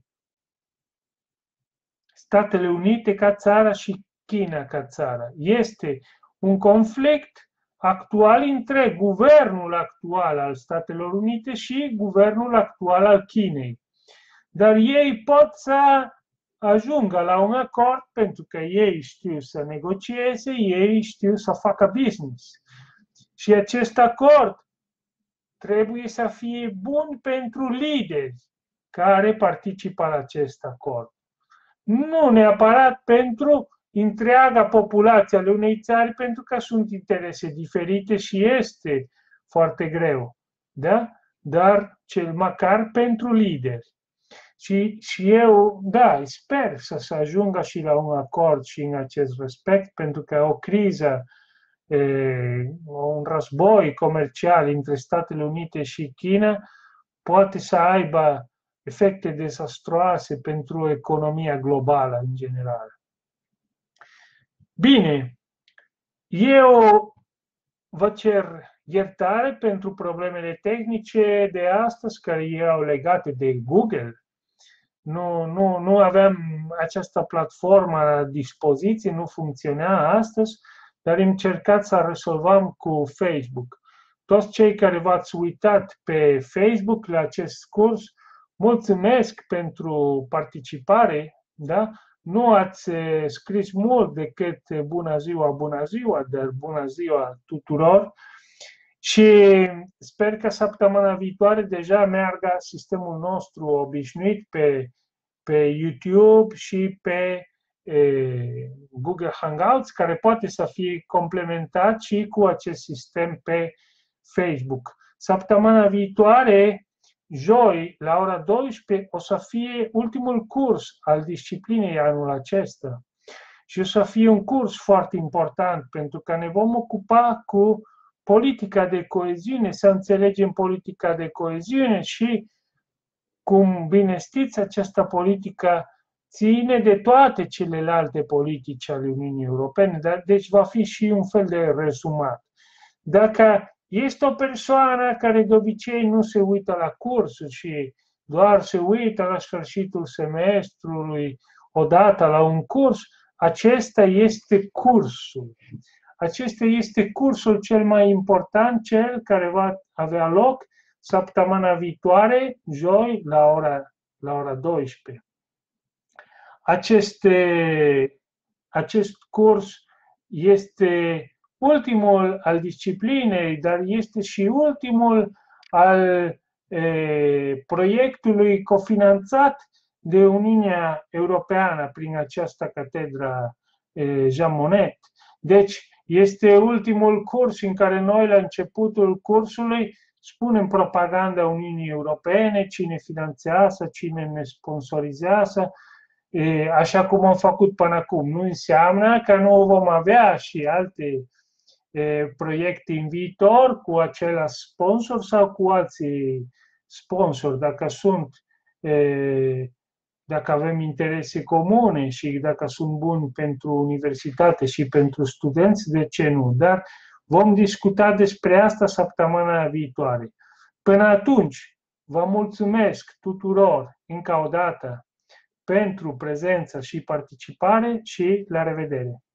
Statele Unite ca țară și China ca țară. Este un conflict actual între guvernul actual al Statelor Unite și guvernul actual al Chinei. Dar ei pot să ajungă la un acord pentru că ei știu să negocieze, ei știu să facă business. Și acest acord trebuie să fie bun pentru lideri care participă la acest acord. Nu neapărat pentru întreaga populație ale unei țări, pentru că sunt interese diferite și este foarte greu. Da? Dar cel măcar pentru lideri. Și, și eu, da, sper să se ajungă și la un acord și în acest respect, pentru că o criză un război comercial între Statele Unite și China poate să aibă efecte dezastroase pentru economia globală în general. Bine, eu vă cer iertare pentru problemele tehnice de astăzi care erau legate de Google. Nu, nu, nu aveam această platformă la dispoziție, nu funcționa astăzi, dar am încercat să rezolvăm cu Facebook. Toți cei care v-ați uitat pe Facebook la acest curs, mulțumesc pentru participare, da? Nu ați scris mult decât bună ziua, bună ziua, dar bună ziua tuturor. Și sper că săptămâna viitoare deja meargă sistemul nostru obișnuit pe, pe YouTube și pe e, Google Hangouts, care poate să fie complementat și cu acest sistem pe Facebook. Săptămâna viitoare, joi, la ora douăsprezece, o să fie ultimul curs al disciplinei anul acesta. Și o să fie un curs foarte important, pentru că ne vom ocupa cu politica de coeziune, să înțelegem politica de coeziune și, cum bine știți, această politică ține de toate celelalte politici ale Uniunii Europene, dar deci va fi și un fel de rezumat. Dacă este o persoană care de obicei nu se uită la cursuri și doar se uită la sfârșitul semestrului, odată la un curs, acesta este cursul. Acesta este cursul cel mai important, cel care va avea loc săptămâna viitoare, joi, la ora, la ora douăsprezece. Aceste, acest curs este ultimul al disciplinei, dar este și ultimul al e, proiectului cofinanțat de Uniunea Europeană prin această catedră e, Jean Monnet. Deci, este ultimul curs în care noi, la începutul cursului, spunem propaganda Uniunii Europene, cine finanțează, cine ne sponsorizează, e, așa cum am făcut până acum. Nu înseamnă că nu vom avea și alte e, proiecte în viitor cu același sponsor sau cu alții sponsori, dacă sunt, e, dacă avem interese comune și dacă sunt buni pentru universitate și pentru studenți, de ce nu? Dar vom discuta despre asta săptămâna viitoare. Până atunci, vă mulțumesc tuturor încă o dată pentru prezență și participare și la revedere!